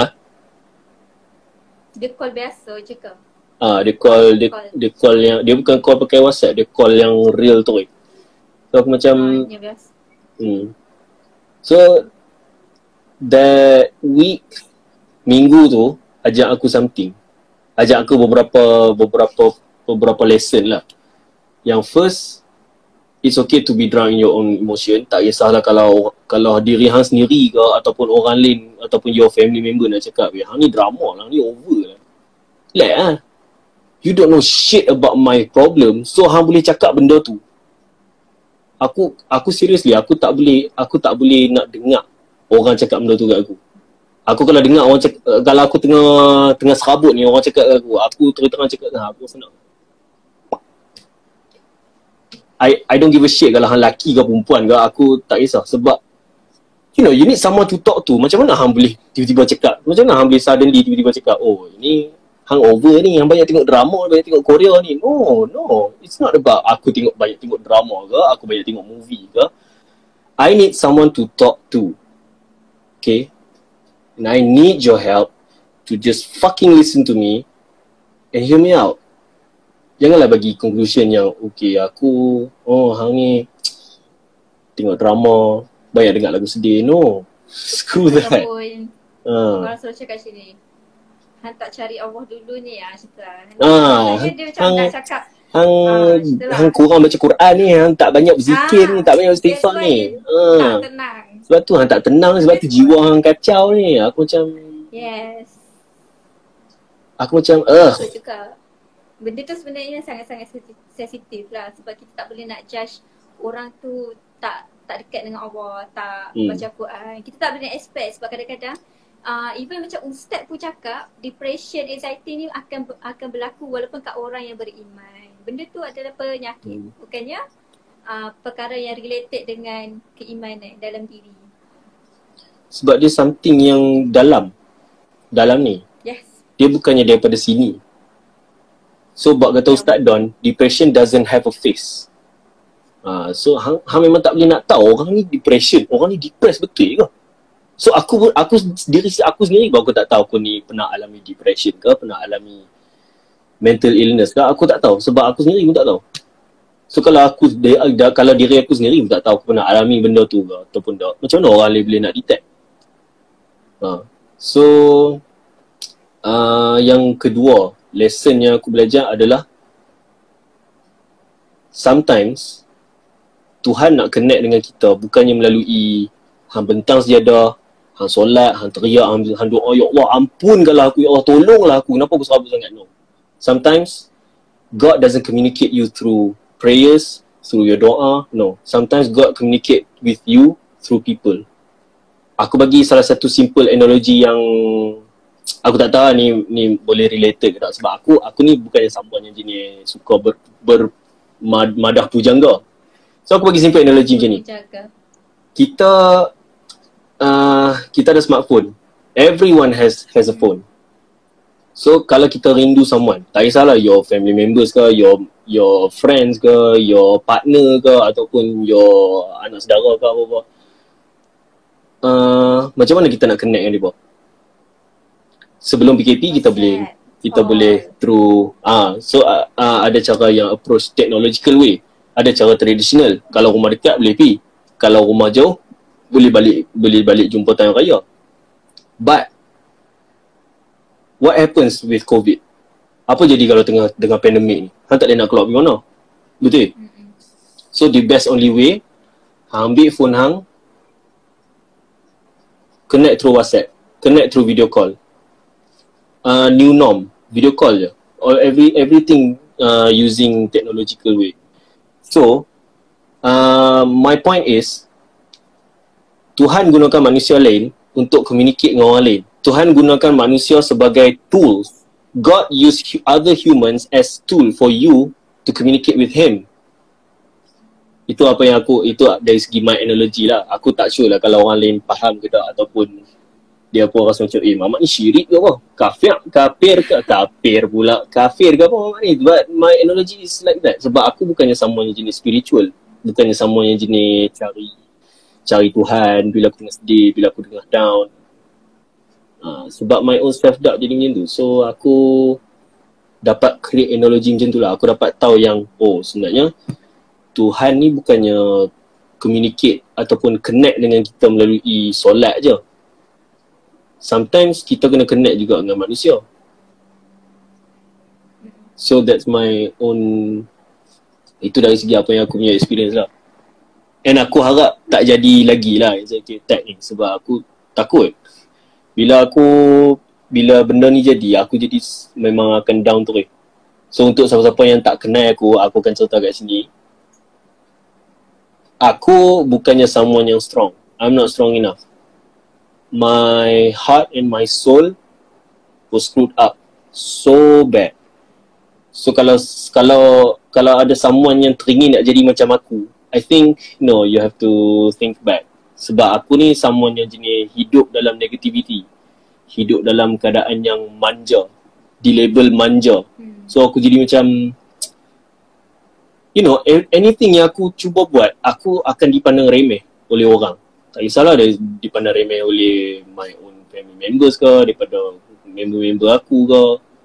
Dia call biasa je ke? Ah, dia call, dia, call. dia call yang, dia bukan call pakai WhatsApp, dia call yang real tu. So aku macam, oh, biasa. hmm. So that week, minggu tu ajak aku something. Ajak aku beberapa beberapa beberapa lesson lah. Yang first, it's okay to be drowned in your own emotion. Tak kisahlah kalau kalau diri hang sendiri ke ataupun orang lain ataupun your family member nak cakap, "Eh, hang ni drama lah, ni over lah." Let ah. You don't know shit about my problem, so hang boleh cakap benda tu. Aku aku seriously aku tak boleh aku tak boleh nak dengar orang cakap benda tu kat aku. Aku kalau dengar orang cakap, kalau aku tengah tengah serabut ni orang cakap kat aku, aku terus-terang cakap nah, aku senang. I I don't give a shit kalau hang lelaki ke perempuan ke, aku tak kisah sebab you know, you need someone to talk to. Macam mana hang boleh tiba-tiba cakap? Macam mana hang boleh suddenly tiba-tiba cakap, "Oh, ini hang over ni, hang banyak tengok drama, banyak tengok Korea ni." No, no. It's not about aku tengok banyak tengok drama ke, aku banyak tengok movie ke. I need someone to talk to. Okay? And I need your help to just fucking listen to me and hear me out. Janganlah bagi conclusion yang, okay, aku, oh, hang ni tengok drama, banyak dengar lagu sedih. No. Screw that. Ataupun, uh. orang selalu cakap macam ni, hang tak cari Allah dulu ni, ah, cerita. Ah, dia macam hang, nak cakap, hang, ah, hang kurang baca Quran ni, hang tak banyak berzikir ah, ni, tak banyak istighfar ni. Ah. Tak Ah. tenang. Sebab tu hang tak tenang, sebab tu jiwa hang kacau ni. Aku macam, Yes. aku macam, ugh. Betul juga. Benda tu sebenarnya sangat-sangat sensitif lah, sebab kita tak boleh nak judge orang tu tak tak dekat dengan Allah, tak hmm. baca Quran. Kita tak boleh expect sebab kadang-kadang uh, even macam ustaz pun cakap depression, anxiety ni akan akan berlaku walaupun kat orang yang beriman. Benda tu adalah penyakit, hmm. bukannya uh, perkara yang related dengan keimanan dalam diri. Sebab dia something yang dalam dalam ni. Yes. Dia bukannya daripada sini. So buat kata Ustaz Don, depression doesn't have a face. Uh, so hang, hang memang tak boleh nak tahu orang ni depression, orang ni depressed betul ke? So aku aku sendiri aku sendiri aku tak tahu aku ni pernah alami depression ke, pernah alami mental illness ke, aku tak tahu sebab aku sendiri pun tak tahu. So kalau aku kalau diri aku sendiri pun tak tahu aku pernah alami benda tu ke ataupun tak. Macam mana orang lain boleh nak detect? Uh, so uh, yang kedua, lesson yang aku belajar adalah sometimes Tuhan nak connect dengan kita bukannya melalui hang bentang sejadah, hang solat, hang teriak, hang, hang doa, "Ya Allah, ampunkanlah aku, ya Allah, tolonglah aku, kenapa aku serabut sangat?" No. Sometimes God doesn't communicate you through prayers, through your doa. No. Sometimes God communicate with you through people. Aku bagi salah satu simple analogy yang aku tak tahu ni ni boleh related ke tak, sebab aku aku ni bukannya someone yang jenis suka ber, ber mad, madah pujangga. So aku bagi simple analogy macam ni. Kita uh, kita ada smartphone. Everyone has has a phone. So kalau kita rindu someone, tak kisahlah your family members ke, your your friends ke, your partner ke ataupun your anak saudara ke apa-apa. Uh, macam mana kita nak connect dengan dia? Sebelum P K P kita boleh kita oh. boleh through ah so uh, uh, ada cara yang approach technological way, ada cara traditional. Kalau rumah dekat boleh pi, kalau rumah jauh boleh balik boleh balik jumpa tayang raya. But what happens with COVID? Apa jadi kalau tengah dengan pandemik ni? Hang tak boleh nak keluar pergi mana? Betul? Mm-hmm. So the best only way Hang ambil phone hang, connect through WhatsApp, connect through video call. Uh, new norm, video call je. Or every everything uh, using technological way. So, uh, my point is, Tuhan gunakan manusia lain untuk communicate dengan orang lain. Tuhan gunakan manusia sebagai tools. God use hu- other humans as tool for you to communicate with Him. Itu apa yang aku, itu dari segi my analogy lah. Aku tak sure lah kalau orang lain faham ke tak, ataupun dia pun rasa macam, eh Mamat ni syirik ke apa? Kafir, kafir ke? Kafir pula. Kafir ke apa Mamat ni? But my analogy is like that. Sebab aku bukannya someone yang jenis spiritual. Bukannya someone yang jenis cari cari Tuhan bila aku tengah sedih, bila aku tengah down. Uh, sebab my own self-doubt jadi macam tu. So aku dapat create analogy macam tu lah. Aku dapat tahu yang, oh sebenarnya Tuhan ni bukannya communicate ataupun connect dengan kita melalui solat je. Sometimes kita kena connect juga dengan manusia. So that's my own, itu dari segi apa yang aku punya experience lah. And aku harap tak jadi lagi lah anxiety attack ni. Sebab aku takut bila aku, bila benda ni jadi, aku jadi memang akan down terus. So untuk siapa-siapa yang tak kenal aku, aku akan cerita kat sini. Aku bukannya someone yang strong. I'm not strong enough. My heart and my soul was screwed up so bad. So kalau kalau kalau ada someone yang teringin nak jadi macam aku, I think no, you have to think back. Sebab aku ni someone yang jenis hidup dalam negativity. Hidup dalam keadaan yang manja. Dilabel manja. Hmm. So aku jadi macam, you know, anything yang aku cuba buat, aku akan dipandang remeh oleh orang. Tak kisahlah dia dipandang remeh oleh my own family members ke, daripada member-member aku ke.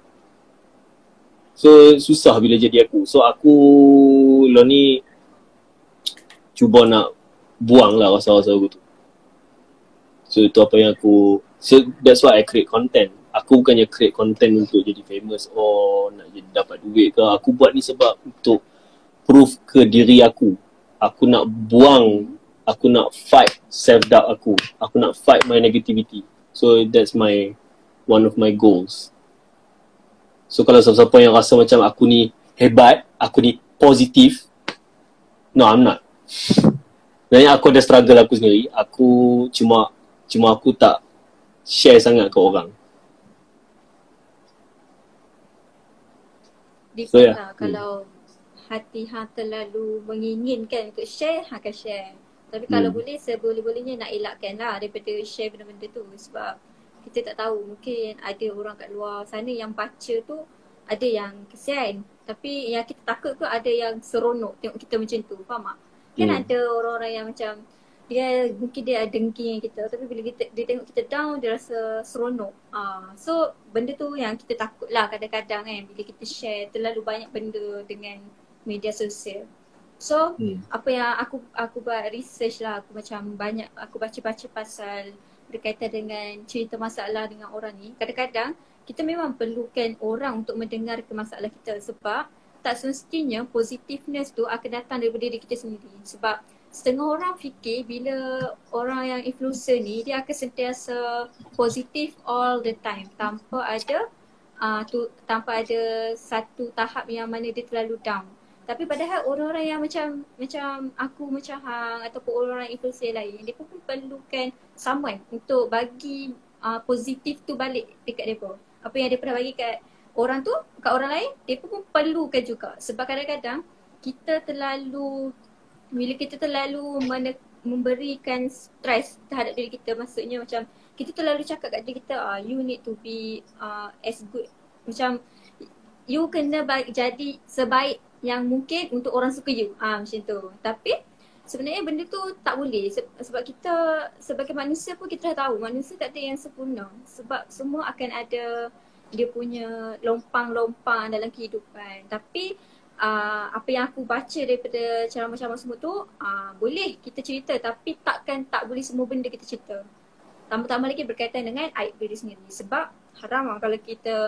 So susah bila jadi aku. So aku lah ni cuba nak buang lah rasa-rasa aku tu. So itu apa yang aku, so that's why I create content. Aku bukannya create content untuk jadi famous or nak jadi dapat duit ke. Aku buat ni sebab untuk proof ke diri aku. Aku nak buang, aku nak fight self-doubt aku. Aku nak fight my negativity. So that's my, one of my goals. So kalau siapa-siapa yang rasa macam aku ni hebat, aku ni positif, no, I'm not. Sebenarnya aku ada struggle aku sendiri. Aku cuma, cuma aku tak share sangat ke orang. Depends so, yeah. lah. Kalau hmm. hati hang terlalu menginginkan untuk share, hang akan share. Tapi hmm. kalau boleh, seboleh-bolehnya nak elakkan lah daripada share benda-benda tu. Sebab kita tak tahu, mungkin ada orang kat luar sana yang baca tu ada yang kesian. Tapi yang kita takut tu ada yang seronok tengok kita macam tu. Faham tak? Kan hmm. ada orang-orang yang macam dia mungkin dia ada dengki dengan kita, tapi bila kita, dia tengok kita down, dia rasa seronok. uh, So benda tu yang kita takut lah kadang-kadang kan, bila kita share terlalu banyak benda dengan media sosial. So hmm. apa yang aku aku buat research lah, aku macam banyak aku baca-baca pasal berkaitan dengan cerita masalah dengan orang ni. Kadang-kadang kita memang perlukan orang untuk mendengar ke masalah kita, sebab tak semestinya positiveness tu akan datang daripada diri kita sendiri. Sebab setengah orang fikir bila orang yang influencer ni, dia akan sentiasa positif all the time tanpa ada uh, tu, tanpa ada satu tahap yang mana dia terlalu down. Tapi padahal orang-orang yang macam macam aku, macam hang ataupun orang-orang influencer lain, dia pun perlukan someone untuk bagi uh, positif tu balik dekat mereka. Apa yang dia pernah bagi kat orang tu, kat orang lain, dia pun perlukan juga. Sebab kadang-kadang kita terlalu, bila kita terlalu men- memberikan stres terhadap diri kita, maksudnya macam kita terlalu cakap kat diri kita, ah, you need to be uh, as good, macam you kena ba- jadi sebaik yang mungkin untuk orang suka you, ah macam tu. Tapi sebenarnya benda tu tak boleh. Sebab kita sebagai manusia pun kita dah tahu manusia tak ada yang sempurna. Sebab semua akan ada dia punya lompang-lompang dalam kehidupan. Tapi uh, apa yang aku baca daripada ceramah-ceramah semua tu, uh, boleh kita cerita, tapi takkan tak boleh semua benda kita cerita. Tambah-tambah lagi berkaitan dengan aib diri sendiri. Sebab haram lah kalau kita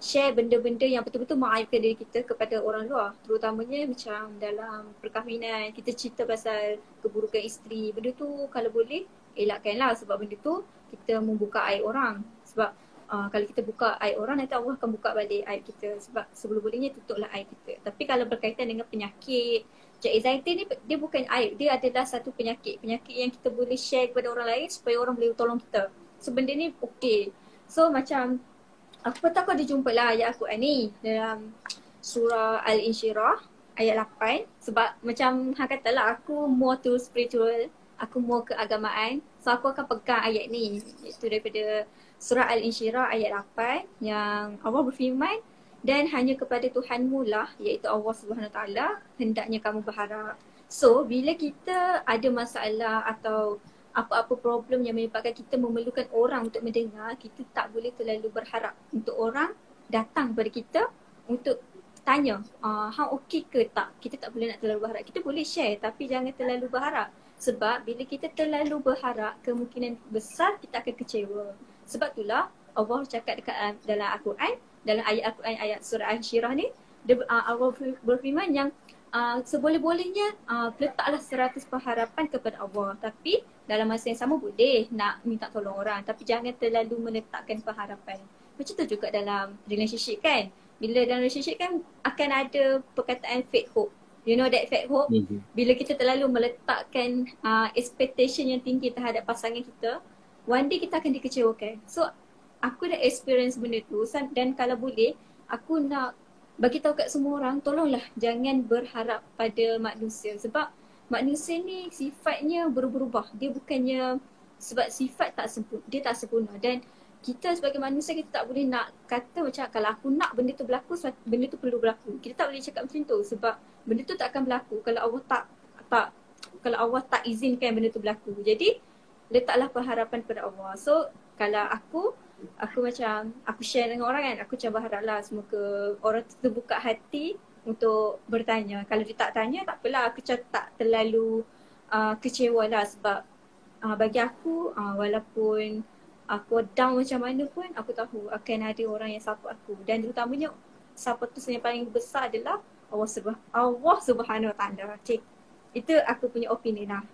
share benda-benda yang betul-betul mengaibkan diri kita kepada orang luar. Terutamanya macam dalam perkahwinan, kita cerita pasal keburukan isteri. Benda tu kalau boleh elakkanlah, sebab benda tu kita membuka aib orang. Sebab uh, kalau kita buka aib orang, nanti Allah akan buka balik aib kita. Sebab sebelum bolehnya tutuplah aib kita. Tapi kalau berkaitan dengan penyakit, macam anxiety ni dia bukan aib, dia adalah satu penyakit. Penyakit yang kita boleh share kepada orang lain supaya orang boleh tolong kita. So benda ni okey. So macam aku tak ada jumpa lah ayat Al-Quran ni dalam surah Al-Insyirah ayat lapan. Sebab macam hang katalah, aku more to spiritual, aku more ke agamaan. So aku akan pegang ayat ni, iaitu daripada surah Al-Insyirah ayat lapan yang Allah berfirman, dan hanya kepada Tuhanmu lah, iaitu Allah Subhanahu Wa Taala, hendaknya kamu berharap. So bila kita ada masalah atau apa-apa problem yang menyebabkan kita memerlukan orang untuk mendengar, kita tak boleh terlalu berharap untuk orang datang kepada kita untuk tanya, uh, hang okey ke tak? Kita tak boleh nak terlalu berharap. Kita boleh share tapi jangan terlalu berharap. Sebab bila kita terlalu berharap, kemungkinan besar kita akan kecewa. Sebab itulah Allah cakap dekat dalam Al-Quran, dalam ayat Al-Quran ayat surah Al-Insyirah ni, dia, uh, Allah berfirman yang Uh, seboleh-bolehnya uh, letaklah seratus pengharapan kepada Allah. Tapi dalam masa yang sama boleh nak minta tolong orang, tapi jangan terlalu meletakkan pengharapan. Macam tu juga dalam relationship kan. Bila dalam relationship kan akan ada perkataan fake hope. You know that fake hope? Mm-hmm. Bila kita terlalu meletakkan uh, expectation yang tinggi terhadap pasangan kita, one day kita akan dikecewakan. So aku dah experience benda tu, dan kalau boleh aku nak bagi tahu kat semua orang, tolonglah jangan berharap pada manusia. Sebab manusia ni sifatnya berubah-ubah. Dia bukannya, sebab sifat tak sempurna, dia tak sempurna. Dan kita sebagai manusia, kita tak boleh nak kata macam kalau aku nak benda tu berlaku, benda tu perlu berlaku. Kita tak boleh cakap macam tu sebab benda tu tak akan berlaku kalau Allah tak tak kalau Allah tak izinkan benda tu berlaku. Jadi letaklah pengharapan pada Allah. So kalau aku Aku macam, aku share dengan orang kan, aku macam berharaplah semoga orang tu terbuka hati untuk bertanya. Kalau dia tak tanya, tak apalah, aku macam tak terlalu uh, kecewa lah. Sebab uh, bagi aku, uh, walaupun aku down macam mana pun, aku tahu akan ada orang yang support aku. Dan terutamanya, supporters yang paling besar adalah Allah, Subh- Allah Subhanahu Wa Taala. Okay. Itu aku punya opinion lah.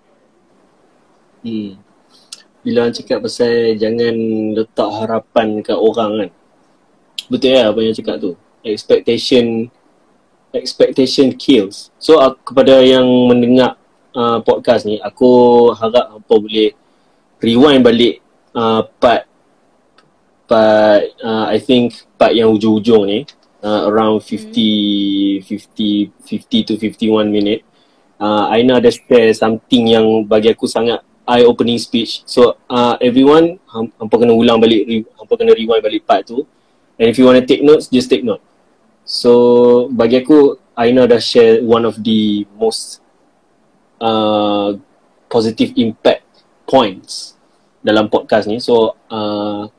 Hmm. Bila orang cakap pasal jangan letak harapan kat orang kan, betul ya apa yang cakap tu? Expectation Expectation kills. So uh, kepada yang mendengar uh, podcast ni, aku harap apa boleh rewind balik uh, part Part uh, I think part yang hujung-hujung ni, uh, around fifty, fifty, fifty to fifty-one minute. uh, Aina ada share something yang bagi aku sangat eye-opening speech. So uh, everyone, ham- hampa kena ulang balik, re- hampa kena rewind balik part tu. And if you want to take notes, just take note. So bagi aku, Aina dah share one of the most uh, positive impact points dalam podcast ni. So uh,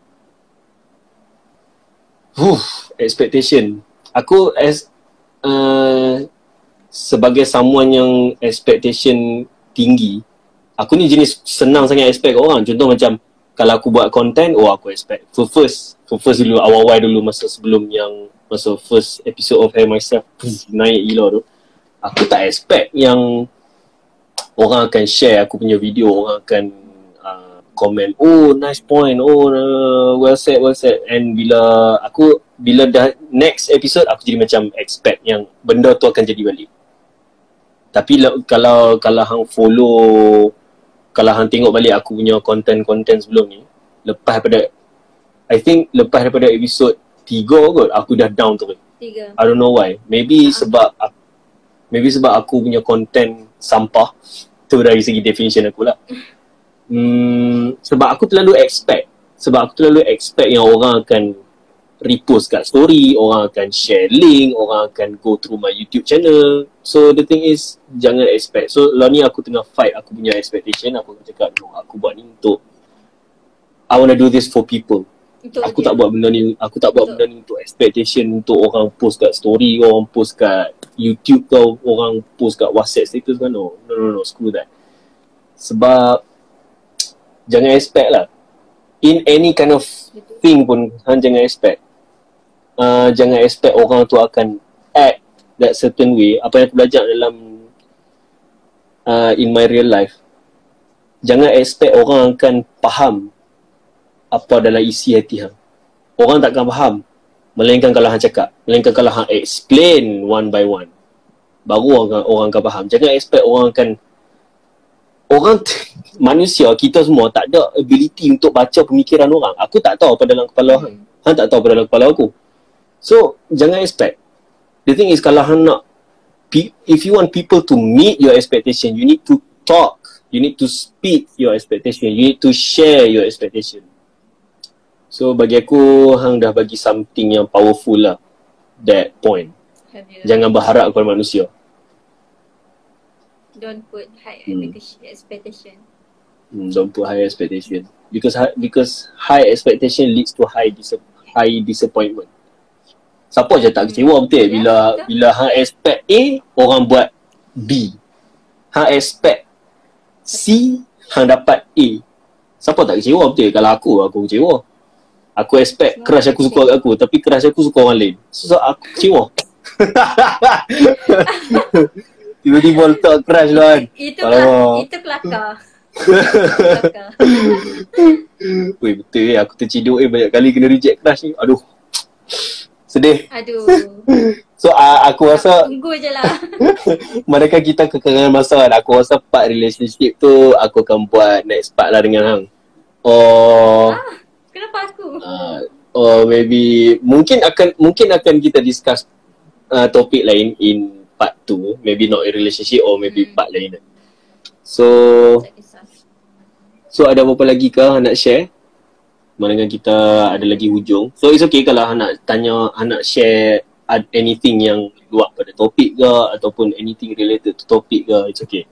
whew, expectation. Aku as uh, sebagai someone yang expectation tinggi, aku ni jenis senang sangat expect orang. Contoh macam kalau aku buat content, oh aku expect for first, for first dulu, awal-awal dulu masa sebelum yang masa first episode of Hair Myself naik gila tu, aku tak expect yang orang akan share aku punya video, orang akan uh, komen, oh nice point, oh uh, well said, well said. And bila aku, bila dah next episode, aku jadi macam expect yang benda tu akan jadi balik. Tapi kalau kalau hang follow, kalau hang tengok balik aku punya konten-konten sebelum ni, lepas daripada, I think lepas daripada episod tiga kot, aku dah down terus. Tiga. I don't know why. Maybe uh-huh. sebab maybe sebab aku punya konten sampah. Tu dari segi definition aku lah. Hmm, sebab aku terlalu expect. Sebab aku terlalu expect yang orang akan repost kat story, orang akan share link, orang akan go through my YouTube channel. So the thing is, jangan expect. So lah ni aku tengah fight aku punya expectation. Aku cakap, no, aku buat ni untuk, I want to do this for people. Betul, aku dia. tak buat benda ni, aku tak Betul. buat benda ni untuk expectation, untuk orang post kat story, orang post kat YouTube kau, orang post kat WhatsApp status kan. No, no, no, no, screw that. Sebab jangan expect lah. In any kind of thing pun, hang jangan expect. uh, jangan expect orang tu akan act that certain way. Apa yang aku belajar dalam uh, in my real life, jangan expect orang akan faham apa dalam isi hati hang. Orang takkan faham melainkan kalau hang cakap, melainkan kalau hang explain one by one, baru orang orang akan faham. Jangan expect orang akan orang manusia kita semua tak ada ability untuk baca pemikiran orang. Aku tak tahu apa dalam kepala hang. Hang tak tahu apa dalam kepala aku. So jangan expect. The thing is, kalau hang nak, if you want people to meet your expectation, you need to talk, you need to speak your expectation, you need to share your expectation. So bagi aku, hang dah bagi something yang powerful lah, that point. Jangan berharap kepada manusia. Don't put high Hmm. expectation. Hmm, don't put high expectation. Because high, because high expectation leads to high dis- high disappointment. Siapa je tak kecewa betul Ya, bila betul. bila hang expect A, orang buat B. Hang expect C, hang dapat A. Siapa tak kecewa betul? Kalau aku, aku kecewa. Aku expect Semua crush aku kecewa. suka kat aku, tapi crush aku suka orang lain. So aku kecewa. Tiba-tiba letak crush lah kan. Itu Alamak. kelakar. Itu kelakar. Kelakar. Weh betul eh, aku terciduk eh banyak kali kena reject crush ni. Aduh. Sedih. Aduh. So uh, aku rasa Tunggu je lah. manakah kita kekurangan masa kan, aku rasa part relationship tu aku akan buat next part lah dengan hang. Or Ah, kenapa aku? uh, or maybe mungkin akan mungkin akan kita discuss uh, topik lain in part two, maybe not in relationship or maybe Hmm. part lain. So Tak kisah. so ada apa lagi ke hang nak share? Manakah kita ada lagi hujung. So it's okay kalau hang nak tanya, hang nak share ad- anything yang luar pada topik ke ataupun anything related to topik ke, it's okay.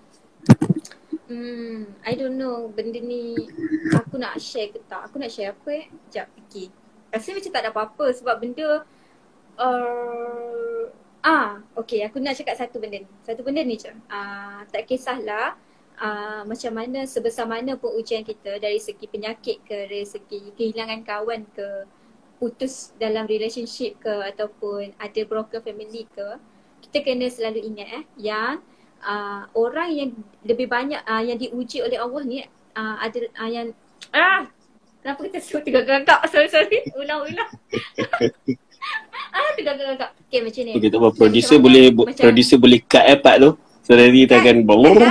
Hmm, I don't know benda ni aku nak share ke tak. Aku nak share apa eh? Sekejap fikir. Rasa macam tak ada apa-apa sebab benda uh, ah, okay, aku nak cakap satu benda ni. Satu benda ni je. Ah, tak kisahlah uh, macam mana, sebesar mana pun ujian kita, dari segi penyakit ke, dari segi kehilangan kawan ke, putus dalam relationship ke, ataupun ada broken family ke, kita kena selalu ingat eh yang uh, orang yang lebih banyak uh, yang diuji oleh Allah ni uh, ada uh, yang ah kenapa kita suruh tegak-gagak, sorry sorry ulang-ulang ah tegak-gagak. Okay macam ni. Okay, tak apa. Macam Producer mana? boleh Macam- producer boleh cut eh part tu. So nanti kita akan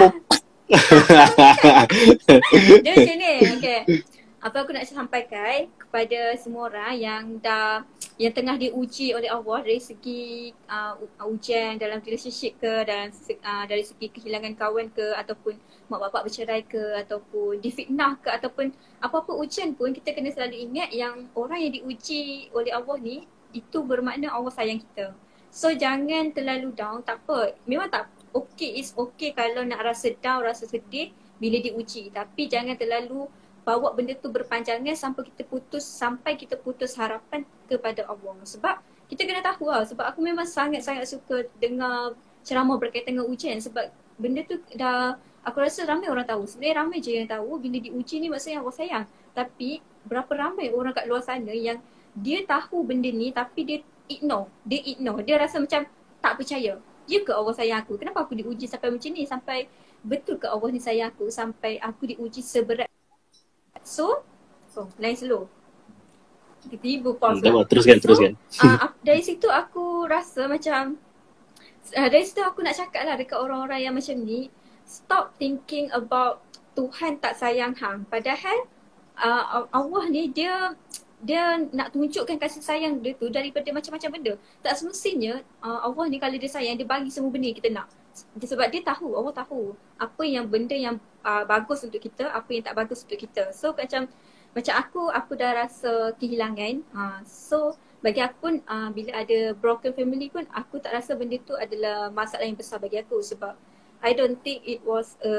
Dia macam ni, okay. Apa aku nak sampaikan kepada semua orang yang dah, yang tengah diuji oleh Allah dari segi uh, ujian dalam relationship ke, dan uh, dari segi kehilangan kawan ke, ataupun mak bapak bercerai ke, ataupun difitnah ke, ataupun apa-apa ujian pun, kita kena selalu ingat yang orang yang diuji oleh Allah ni, itu bermakna Allah sayang kita. So jangan terlalu down, tak apa. Memang tak okay, is okay kalau nak rasa down, rasa sedih bila diuji. Tapi jangan terlalu bawa benda tu berpanjangan sampai kita putus, sampai kita putus harapan kepada Allah. Sebab kita kena tahu lah, sebab aku memang sangat-sangat suka dengar ceramah berkaitan dengan ujian. Sebab benda tu dah, aku rasa ramai orang tahu. Sebenarnya ramai je yang tahu bila diuji ni maksudnya Allah sayang. Tapi berapa ramai orang kat luar sana yang dia tahu benda ni tapi dia ignore. Dia ignore. Dia rasa macam tak percaya. Ya ke Allah sayang aku? Kenapa aku diuji sampai macam ni? Sampai betul ke Allah ni sayang aku? Sampai aku diuji seberat. So, so lain slow. Tiba-tiba pause Tak apa, lah. teruskan, So, teruskan. uh, dari situ aku rasa macam, uh, dari situ aku nak cakap lah dekat orang-orang yang macam ni, stop thinking about Tuhan tak sayang hang. Padahal uh, Allah ni dia dia nak tunjukkan kasih sayang dia tu daripada macam-macam benda. Tak semestinya uh, Allah ni kalau dia sayang, dia bagi semua benda yang kita nak. Sebab dia tahu, Allah tahu apa yang benda yang uh, bagus untuk kita, apa yang tak bagus untuk kita. So macam macam aku, aku dah rasa kehilangan. Uh, so bagi aku pun uh, bila ada broken family pun, aku tak rasa benda tu adalah masalah yang besar bagi aku. Sebab I don't think it was a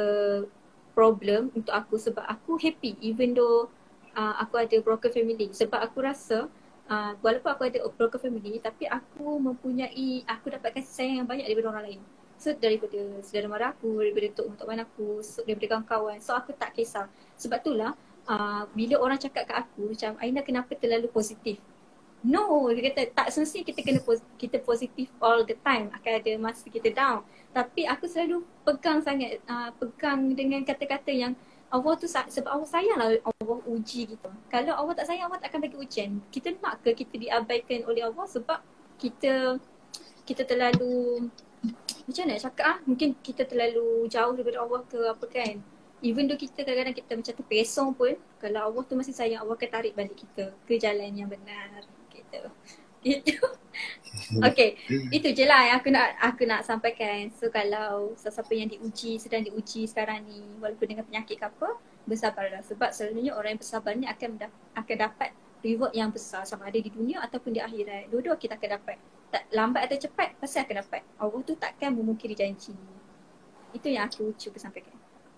problem untuk aku. Sebab aku happy even though uh, aku ada broken family. Sebab aku rasa uh, walaupun aku ada broken family, tapi aku mempunyai, aku dapat kasih sayang yang banyak daripada orang lain. So daripada saudara mara aku, daripada tok tok mana aku, so, daripada kawan-kawan. So aku tak kisah. Sebab itulah uh, bila orang cakap kat aku macam, Aina kenapa terlalu positif? No, dia kata tak semestinya kita kena pos- kita positif all the time. Akan ada masa kita down. Tapi aku selalu pegang sangat, uh, pegang dengan kata-kata yang Allah tu sa- sebab Allah sayang lah Allah uji kita. Kalau Allah tak sayang, Allah tak akan bagi ujian. Kita nak ke kita diabaikan oleh Allah sebab kita kita terlalu, macam mana nak cakap ah, mungkin kita terlalu jauh daripada Allah ke apa kan. Even though kita kadang-kadang kita macam terpesong pun, kalau Allah tu masih sayang, Allah akan tarik balik kita ke jalan yang benar. Gitu. Gitu. Okay, itu je lah yang aku nak aku nak sampaikan. So kalau sesiapa yang diuji, sedang diuji sekarang ni, walaupun dengan penyakit ke apa, bersabarlah. Sebab selalunya orang yang bersabar ni akan mendap- akan dapat reward yang besar, sama ada di dunia ataupun di akhirat. Dua-dua kita akan dapat. Tak, lambat atau cepat, pasti akan dapat. Allah tu takkan memungkiri janji. Itu yang aku cuba sampaikan.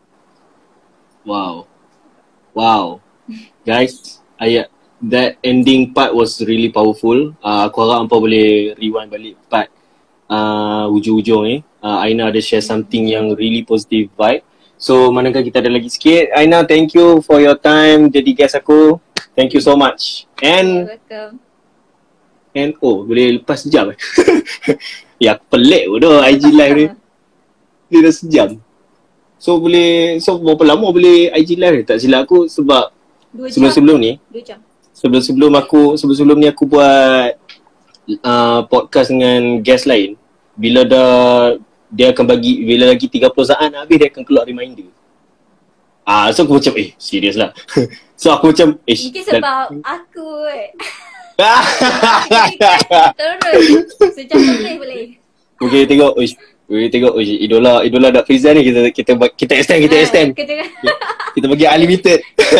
Wow. Wow. Guys, ayat that ending part was really powerful. Uh, aku harap hampa boleh rewind balik part uh, ujung-ujung ni. Uh, Aina ada share something yang really positive vibe. So, manakah kita ada lagi sikit. Aina, thank you for your time jadi guest aku. Thank you so much. And You're welcome. And oh, boleh lepas sejam eh? Ya, aku pelik pun dah I G live ni. Dia dah sejam. So boleh, so berapa lama boleh I G live ni? Tak silap aku sebab Dua jam. sebelum-sebelum ni, Dua jam. sebelum-sebelum aku, sebelum-sebelum ni aku buat uh, podcast dengan guest lain. Bila dah, dia akan bagi, bila lagi tiga puluh saat nak habis, dia akan keluar reminder. Ah, so aku macam, eh, serius lah. So aku macam, eh, Mungkin sebab aku eh. dan, Terus. Sejam lebih boleh. okay, tengok, uish, Weh tengok, uish, idola idola Dak Frizan ni kita kita kita extend, kita extend. Ah, kita, Kita bagi unlimited.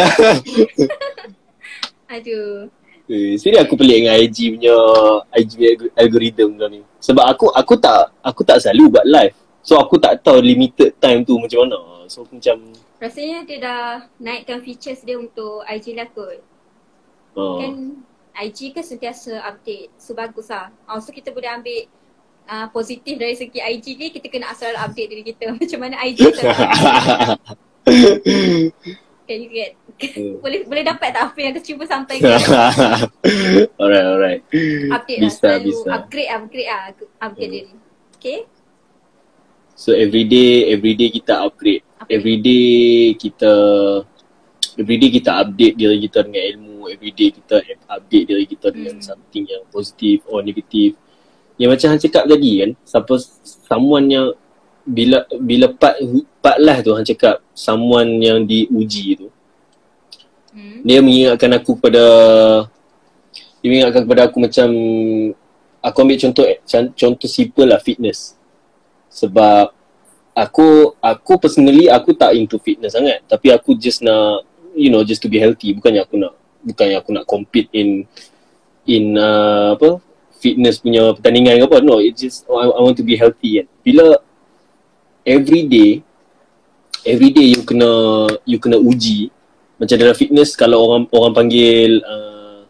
aduh. Eh, serius aku pelik dengan I G punya I G punya algorithm dah ni. Sebab aku aku tak aku tak selalu buat live. So aku tak tahu limited time tu macam mana. So macam Rasanya dia dah naikkan features dia untuk I G lah kot. uh, Kan I G kan sentiasa update. So bagus lah. Oh, so kita boleh ambil uh, positif dari segi I G ni, kita kena selalu update diri kita. Macam mana I G selalu update. Can you get? boleh boleh dapat tak apa yang aku cuba sampaikan? alright, alright. Update Bisa, lah. Selalu bisa. upgrade, upgrade lah. Upgrade Hmm. diri. Okay? So everyday, everyday kita upgrade. Upgrade. Everyday kita everyday kita update diri kita dengan ilmu. Everyday kita update diri kita dengan Hmm. something yang positif or negatif. Yang macam Han cakap tadi kan, siapa someone yang bila bila part part lah tu Han cakap someone yang diuji tu. Hmm. Dia mengingatkan aku pada dia mengingatkan kepada aku macam aku ambil contoh contoh simple lah, fitness. Sebab aku aku personally aku tak into fitness sangat, tapi aku just nak, you know, just to be healthy. Bukannya aku nak bukannya aku nak compete in in uh, apa fitness punya pertandingan ke apa. No, it's just I, I want to be healthy kan. Bila every day every day you kena you kena uji. Macam dalam fitness, kalau orang orang panggil uh,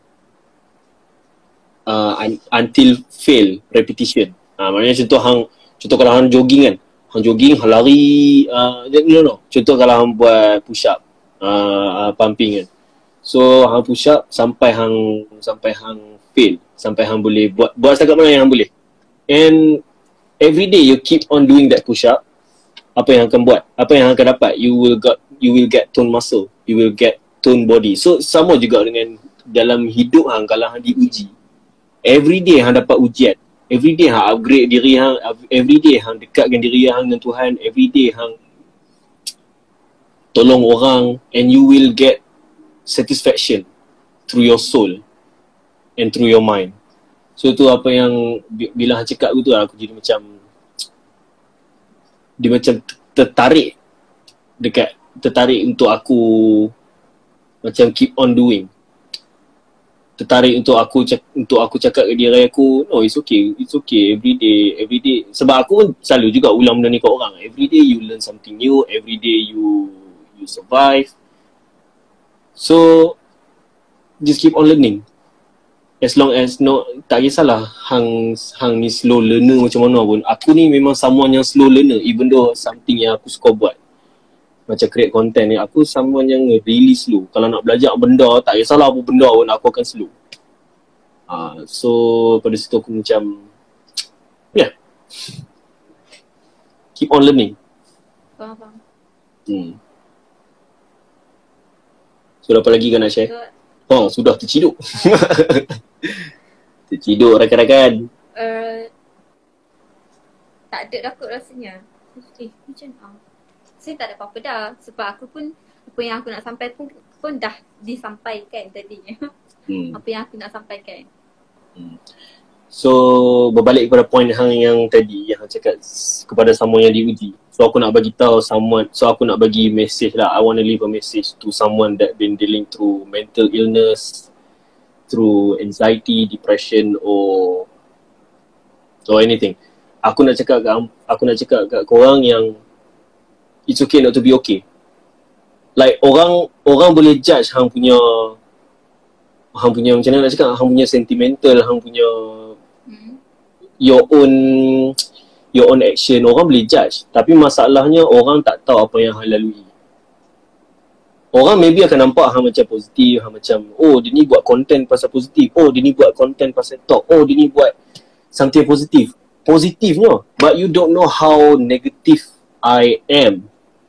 uh, un, until fail repetition. Ah, uh, maknanya contoh hang contoh kalau hang jogging kan, hang jogging, hang lari, uh, no no. Contoh kalau hang buat push up, uh, uh, pumping kan. So hang push up sampai hang sampai hang fail, sampai hang boleh buat buat setakat mana yang hang boleh. And every day you keep on doing that push up, apa yang hang akan buat? Apa yang hang akan dapat? You will got you will get tone muscle, you will get tone body. So sama juga dengan dalam hidup hang, kalau hang diuji, every day hang dapat ujian. Every day hang upgrade diri hang, every day hang dekatkan diri hang dengan Tuhan, every day hang tolong orang, and you will get satisfaction through your soul and through your mind. So tu apa yang bila hang cakap tu lah, aku jadi macam dia macam tertarik dekat tertarik untuk aku macam keep on doing. Tertarik untuk aku untuk aku cakap ke diri aku, no, it's okay, it's okay, every day, every day. Sebab aku pun selalu juga ulang benda ni kat orang. Every day you learn something new, every day you you survive. So just keep on learning. As long as no, tak kisahlah hang hang ni slow learner macam mana pun. Aku ni memang someone yang slow learner, even though something yang aku suka buat. Macam create content ni, aku someone yang really slow. Kalau nak belajar benda, tak kisahlah apa benda pun, aku akan slow. Uh, so pada situ aku macam yeah, keep on learning. Faham, faham. Hmm. So apa lagi kan nak share? So, Oh sudah terciduk. Terciduk rakan-rakan. Uh, tak ada dah kot rasanya. Eh macam ah. Saya tak ada apa-apa dah. Sebab aku pun apa yang aku nak sampai pun, pun dah disampaikan tadi. Hmm. Apa yang aku nak sampaikan. Hmm. So berbalik kepada point hang yang tadi yang cakap kepada someone yang diuji. So aku nak bagi tahu someone, so aku nak bagi message lah. I want to leave a message to someone that been dealing through mental illness, through anxiety, depression or or anything. Aku nak cakap kat aku nak cakap kat korang yang it's okay not to be okay. Like orang orang boleh judge hang punya hang punya macam mana nak cakap, hang punya sentimental, hang punya hmm. your own your own action, orang boleh judge. Tapi masalahnya orang tak tahu apa yang hang lalui. Orang maybe akan nampak hang macam positif, hang macam oh dia ni buat content pasal positif, oh dia ni buat content pasal talk, oh dia ni buat something positif. Positif no, but you don't know how negative I am.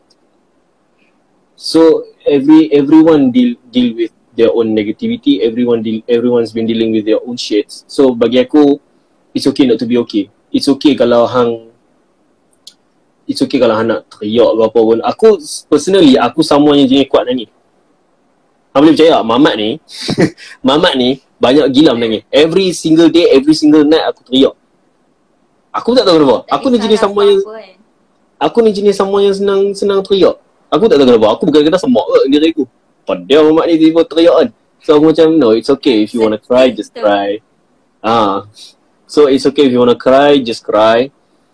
So every everyone deal deal with their own negativity, everyone deal everyone's been dealing with their own shits. So bagi aku it's okay not to be okay. It's okay kalau hang it's okay kalau hang nak teriak ke apa pun. Aku personally aku someone yang jenis kuat nangis. Hang boleh percaya Mamat ni Mamat ni banyak gila menangis. Every single day, every single night aku teriak. Aku tak tahu kenapa. Aku ni jenis someone yang aku ni jenis someone yang senang senang teriak. Aku tak tahu kenapa. Aku bukan kena semak ke diri aku. Padahal Mamat ni tiba-tiba teriak kan. So aku macam no, it's okay if you want to cry, just cry. Ah, so it's okay if you want to cry, just cry.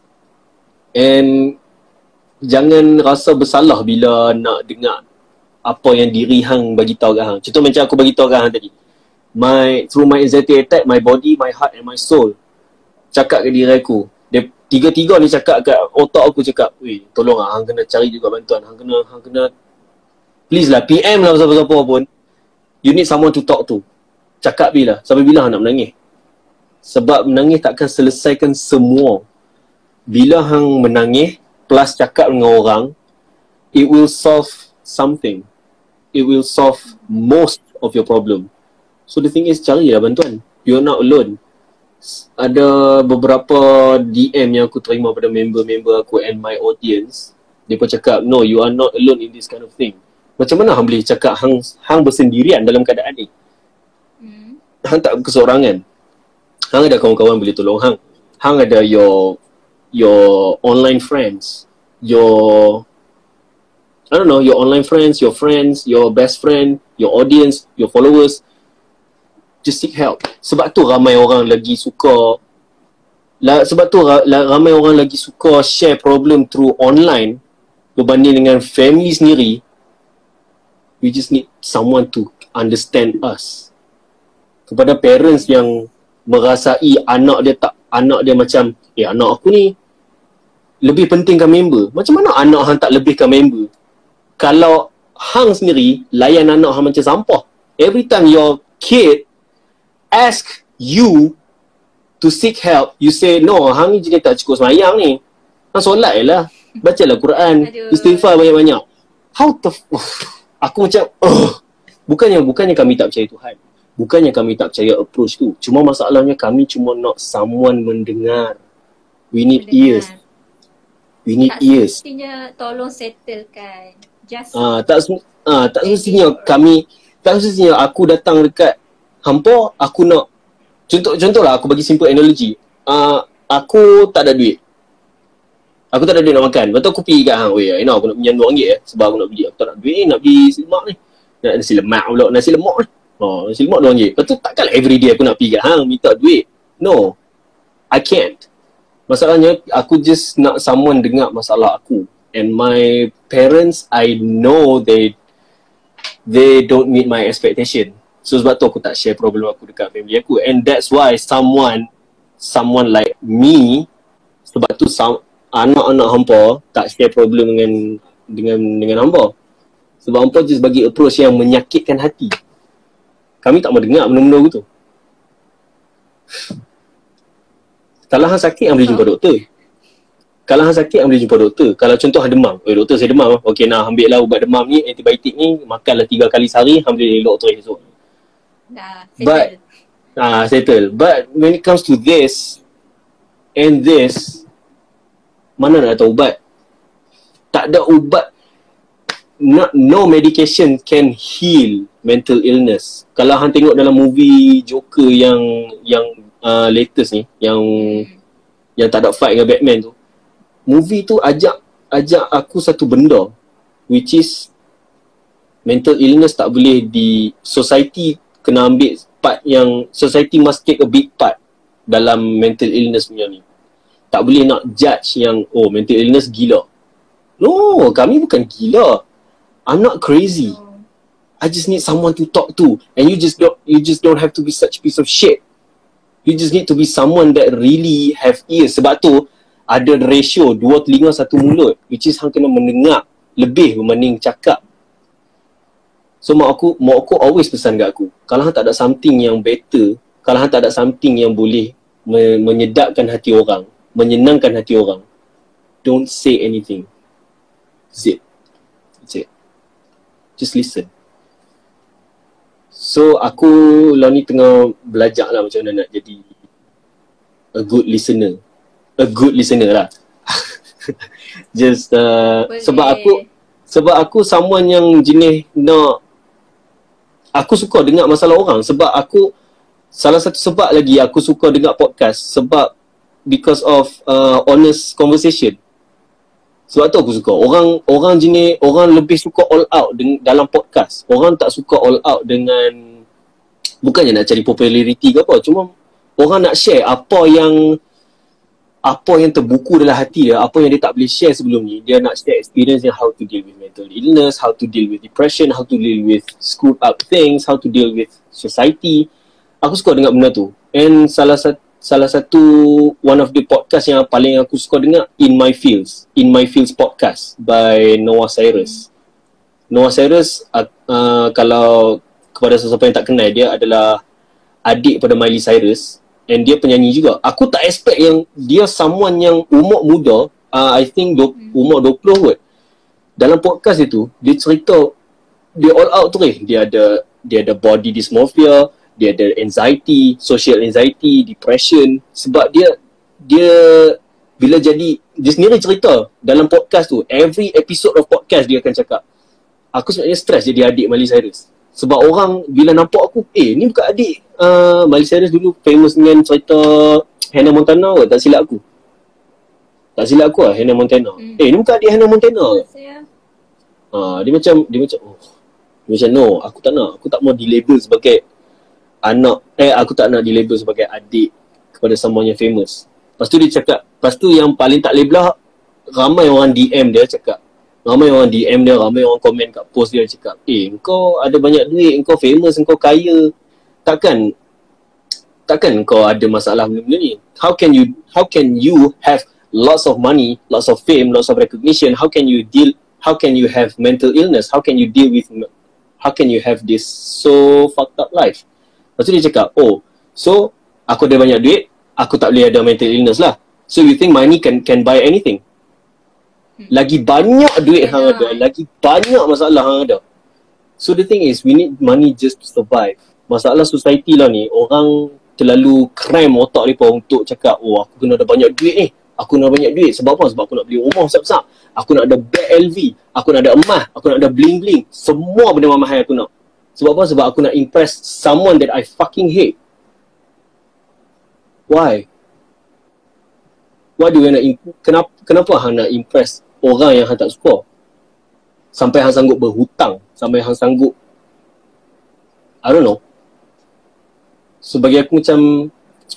And jangan rasa bersalah bila nak dengar apa yang diri hang bagi tahu kat hang. Contoh macam aku bagi tahu kat hang tadi. My through my anxiety attack, my body, my heart and my soul cakap ke diri aku. Dia tiga-tiga ni cakap kat otak aku, cakap, "Weh, tolong ah hang kena cari juga bantuan. Hang kena hang kena please lah P M lah siapa-siapa pun. You need someone to talk to." Cakap bila, sampai bila hang nak menangis? Sebab menangis takkan selesaikan semua. Bila hang menangis plus cakap dengan orang, it will solve something. It will solve most of your problem. So the thing is, carilah bantuan. You're not alone. Ada beberapa D M yang aku terima pada member-member aku and my audience. Dia pun cakap, no, you are not alone in this kind of thing. Macam mana hang boleh cakap hang, hang bersendirian dalam keadaan ni? Hmm. Hang tak keseorangan. Hang ada kawan-kawan boleh tolong hang. Hang ada your your online friends, your I don't know, your online friends, your friends, your best friend, your audience, your followers. Just seek help. Sebab tu ramai orang lagi suka la, sebab tu ra, la, ramai orang lagi suka share problem through online berbanding dengan family sendiri. We just need someone to understand us. Kepada parents yang merasai anak dia tak, anak dia macam, eh anak aku ni lebih pentingkan member. Macam mana anak hang tak lebihkan member? Kalau hang sendiri layan anak hang macam sampah. Every time your kid ask you to seek help, you say, no, hang ni jenis tak cukup semayang ni. Hang solat je lah. Bacalah Quran. Aduh. Istighfar banyak-banyak. How the f- Aku macam, oh. Bukannya, bukannya kami tak percaya Tuhan. Bukannya kami tak percaya approach tu. Cuma masalahnya kami cuma nak someone mendengar. We need mendengar. Ears. We need tak ears. Tak semestinya tolong settlekan. Just ah, tak ah, tak semestinya kami, tak semestinya aku datang dekat hampa, aku nak contoh contohlah aku bagi simple analogy. Ah, aku tak ada duit. Aku tak ada duit nak makan. Lepas tu aku pergi kat hang, weh, I know aku nak pinjam dua ringgit eh sebab aku nak beli. Aku tak nak duit nak beli nasi lemak ni. Nak nasi lemak pula, nasi lemak ni. Oh, nasi lemak dua ringgit. Lepas tu takkanlah everyday aku nak pergi kat hang minta duit. No. I can't. Masalahnya aku just nak someone dengar masalah aku. And my parents, I know they they don't meet my expectation. So sebab tu aku tak share problem aku dekat family aku. And that's why someone someone like me, sebab tu some, anak-anak hampa tak share problem dengan dengan dengan hampa. Sebab hampa just bagi approach yang menyakitkan hati. Kami tak mau dengar benda-benda gitu. Kalau hang sakit, hang boleh jumpa doktor. Kalau hang sakit, hang boleh jumpa doktor. Kalau contoh hang demam, eh doktor saya demam. Okey, nah ambil lah ubat demam ni, antibiotik ni, makanlah tiga kali sehari, hang boleh elok terus esok. Dah, But, settle. ah settle. But when it comes to this and this, mana nak tahu ubat? Tak ada ubat. Not, no medication can heal mental illness. Kalau hang tengok dalam movie Joker yang yang uh, latest ni, yang Hmm. yang tak ada fight dengan Batman tu, movie tu ajak ajak aku satu benda, which is mental illness tak boleh di society, kena ambil part yang society must take a big part dalam mental illness punya ni. Tak boleh nak judge yang oh mental illness gila. No, kami bukan gila. I'm not crazy. Oh. I just need someone to talk to, and you just don't you just don't have to be such a piece of shit. You just need to be someone that really have ears. Sebab tu ada ratio dua telinga satu mulut, which is hang kena mendengar lebih berbanding cakap. So mak aku, mak aku always pesan kat aku, kalau hang tak ada something yang better, kalau hang tak ada something yang boleh me- menyedapkan hati orang, menyenangkan hati orang, don't say anything. That's it. That's it. Just listen. So aku lah ni tengah belajar lah macam mana nak jadi a good listener. A good listener lah. Just uh, sebab aku sebab aku someone yang jenis nak, aku suka dengar masalah orang. Sebab aku, salah satu sebab lagi aku suka dengar podcast, sebab because of uh, honest conversation. Sebab tu aku suka. Orang orang jenis, orang lebih suka all out deng- dalam podcast. Orang tak suka all out dengan, bukannya nak cari populariti ke apa, cuma orang nak share apa yang apa yang terbuku dalam hati dia, apa yang dia tak boleh share sebelum ni. Dia nak share experience yang how to deal with mental illness, how to deal with depression, how to deal with screwed up things, how to deal with society. Aku suka dengar benda tu. And salah satu salah satu one of the podcast yang paling aku suka dengar, In My Fields. In My Fields podcast by Noah Cyrus. Noah Cyrus uh, uh, kalau kepada sesiapa yang tak kenal, dia adalah adik pada Miley Cyrus. And dia penyanyi juga. Aku tak expect yang dia someone yang umur muda, uh, I think do, umur dua puluh kot. Dalam podcast itu, dia cerita, dia all out tu eh. Dia ada dia ada body dysmorphia, dia ada anxiety, social anxiety, depression. Sebab dia dia bila jadi, dia sendiri cerita dalam podcast tu, every episode of podcast dia akan cakap, aku sebenarnya stress jadi adik Miley Cyrus. Sebab orang bila nampak aku, eh ni bukan adik uh, Miley Cyrus dulu famous dengan cerita Hannah Montana kot, tak silap aku. Tak silap aku lah, Hannah Montana. Hmm. Eh ni bukan adik Hannah Montana kot. Uh, dia macam, dia macam, oh, dia macam no, aku tak nak, aku tak mau dilabel sebagai anak, eh aku tak nak dilabel sebagai adik kepada someone yang famous. Lepas tu dia cakap, lepas tu yang paling tak leblah, ramai orang D M dia cakap, ramai orang D M dia, ramai orang komen kat post dia cakap, eh kau ada banyak duit, kau famous, kau kaya, takkan takkan kau ada masalah benda-benda ni? How can you how can you have lots of money, lots of fame, lots of recognition? How can you deal how can you have mental illness? How can you deal with how can you have this so fucked up life? Lepas tu dia cakap, oh, so aku ada banyak duit, aku tak boleh ada mental illness lah. So you think money can can buy anything? Lagi banyak duit hang ada, lagi banyak masalah hang ada. So the thing is, we need money just to survive. Masalah society lah ni, orang terlalu cram otak mereka untuk cakap, oh aku kena ada banyak duit ni, aku nak banyak duit. Sebab apa? Sebab aku nak beli rumah besar-besar, aku nak ada bag L V, aku nak ada emas, aku nak ada bling-bling. Semua benda mahal aku nak. Sebab apa? Sebab aku nak impress someone that I fucking hate. Why? Why do you nak imp- kenapa, kenapa hang nak impress orang yang hang tak suka? Sampai hang sanggup berhutang, sampai hang sanggup, I don't know. So bagi aku macam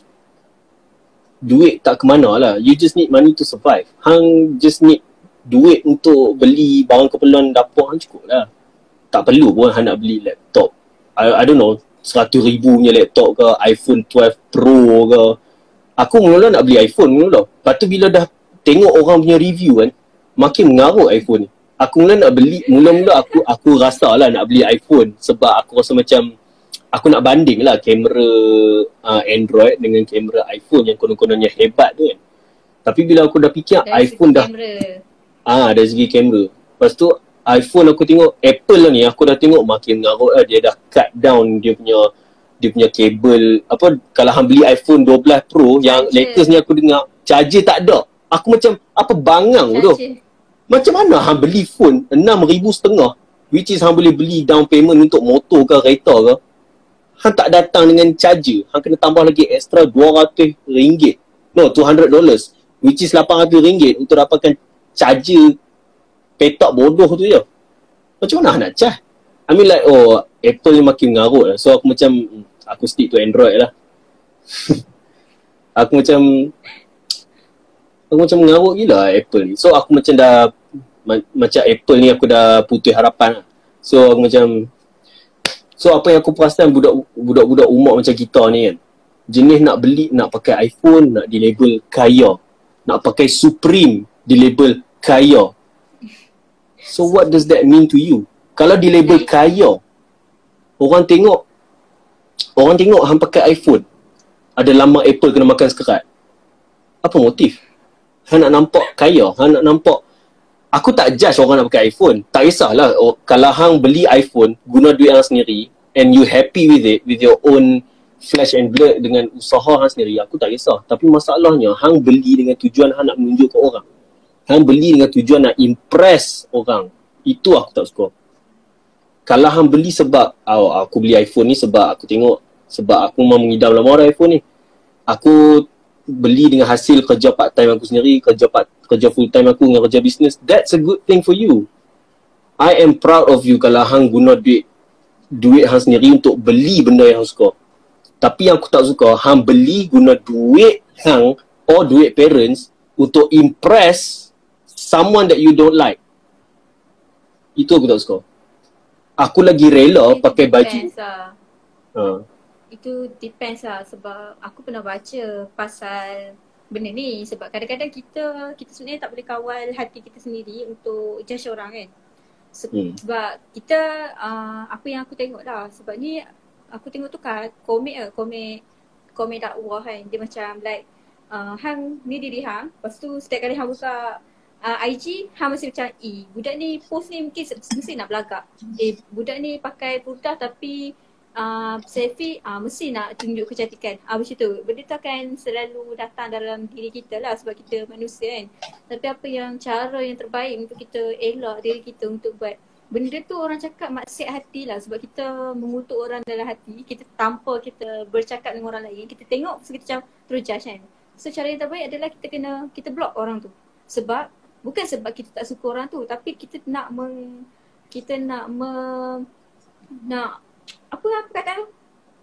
duit tak ke mana lah. You just need money to survive. Hang just need duit untuk beli barang keperluan dapur hang cukup lah. Tak perlu pun hang nak beli laptop, I, I don't know, seratus ribu punya laptop ke, iPhone twelve Pro ke. Aku mula nak beli iPhone mula. Lepas tu bila dah tengok orang punya review kan, makin mengarut iPhone ni. Aku mula nak beli, mula-mula aku aku rasa lah nak beli iPhone sebab aku rasa macam aku nak banding lah kamera uh, Android dengan kamera iPhone yang konon-kononnya hebat tu kan. Tapi bila aku dah fikir dari iPhone dah kamera. ah dari segi kamera. Lepas tu iPhone aku tengok Apple lah ni, aku dah tengok makin ngarut lah. Dia dah cut down dia punya dia punya kabel apa, kalau hang beli iPhone twelve Pro yang Charger. latest ni aku dengar charger tak ada. Aku macam apa bangang tu. Macam mana hang beli phone enam ribu setengah, which is hang boleh beli down payment untuk motor ke kereta ke, hang tak datang dengan charger, hang kena tambah lagi extra dua ratus ringgit, no two hundred dollars, which is lapan ratus ringgit untuk dapatkan charger petak bodoh tu je. Macam mana hang nak charge? I mean like, oh Apple ni makin ngarut lah. So aku macam, aku stick to Android lah. Aku macam Aku macam mengarut gila Apple ni. So aku macam dah ma- Macam Apple ni aku dah putus harapan lah. So aku macam So apa yang aku perasan budak, budak-budak umur macam kita ni kan, jenis nak beli, nak pakai iPhone, nak di label kaya, nak pakai Supreme, di label kaya. So what does that mean to you? Kalau di label kaya, orang tengok Orang tengok hang pakai iPhone, ada lama Apple kena makan sekerat. Apa motif? Hang nak nampak kaya, hang nak nampak. Aku tak judge orang nak pakai iPhone. Tak kisahlah. Oh, kalau hang beli iPhone, guna duit hang sendiri, and you happy with it, with your own flesh and blood, dengan usaha hang sendiri, aku tak kisah. Tapi masalahnya, hang beli dengan tujuan hang nak menunjuk ke orang. Hang beli dengan tujuan nak impress orang. Itu aku tak suka. Kalau hang beli sebab, oh, aku beli iPhone ni sebab aku tengok, sebab aku memang mengidam lama orang iPhone ni. Aku beli dengan hasil kerja part time aku sendiri, kerja part, kerja full time aku dengan kerja bisnes. That's a good thing for you. I am proud of you kalau hang guna duit duit hang sendiri untuk beli benda yang hang suka. Tapi yang aku tak suka, hang beli guna duit hang or duit parents untuk impress someone that you don't like. Itu aku tak suka. Aku lagi rela Itu pakai baju. depends lah. Ha. Itu depends lah, sebab aku pernah baca pasal benda ni. Sebab kadang-kadang kita kita sebenarnya tak boleh kawal hati kita sendiri untuk judge orang kan. Se- Hmm. Sebab kita, uh, apa yang aku tengok lah, sebab ni aku tengok tu kan komik lah, komik komik dakwah kan. Dia macam like, uh, hang ni diri hang, lepas tu setiap kali hang buka uh, I G, hang mesti macam, eh budak ni post ni mungkin se- mesti nak belagak. Eh budak ni pakai putah tapi Uh, selfie uh, mesti nak tunjuk kecantikan. Ah uh, macam tu. Benda tu akan selalu datang dalam diri kita lah, sebab kita manusia kan. Tapi apa yang cara yang terbaik untuk kita elak diri kita untuk buat benda tu, orang cakap maksiat hati lah, sebab kita mengutuk orang dalam hati. Kita tanpa kita bercakap dengan orang lain, kita tengok so kita macam terus judge kan. So cara yang terbaik adalah kita kena, kita block orang tu. Sebab bukan sebab kita tak suka orang tu, tapi kita nak meng, kita nak me, nak apa apa kata tu?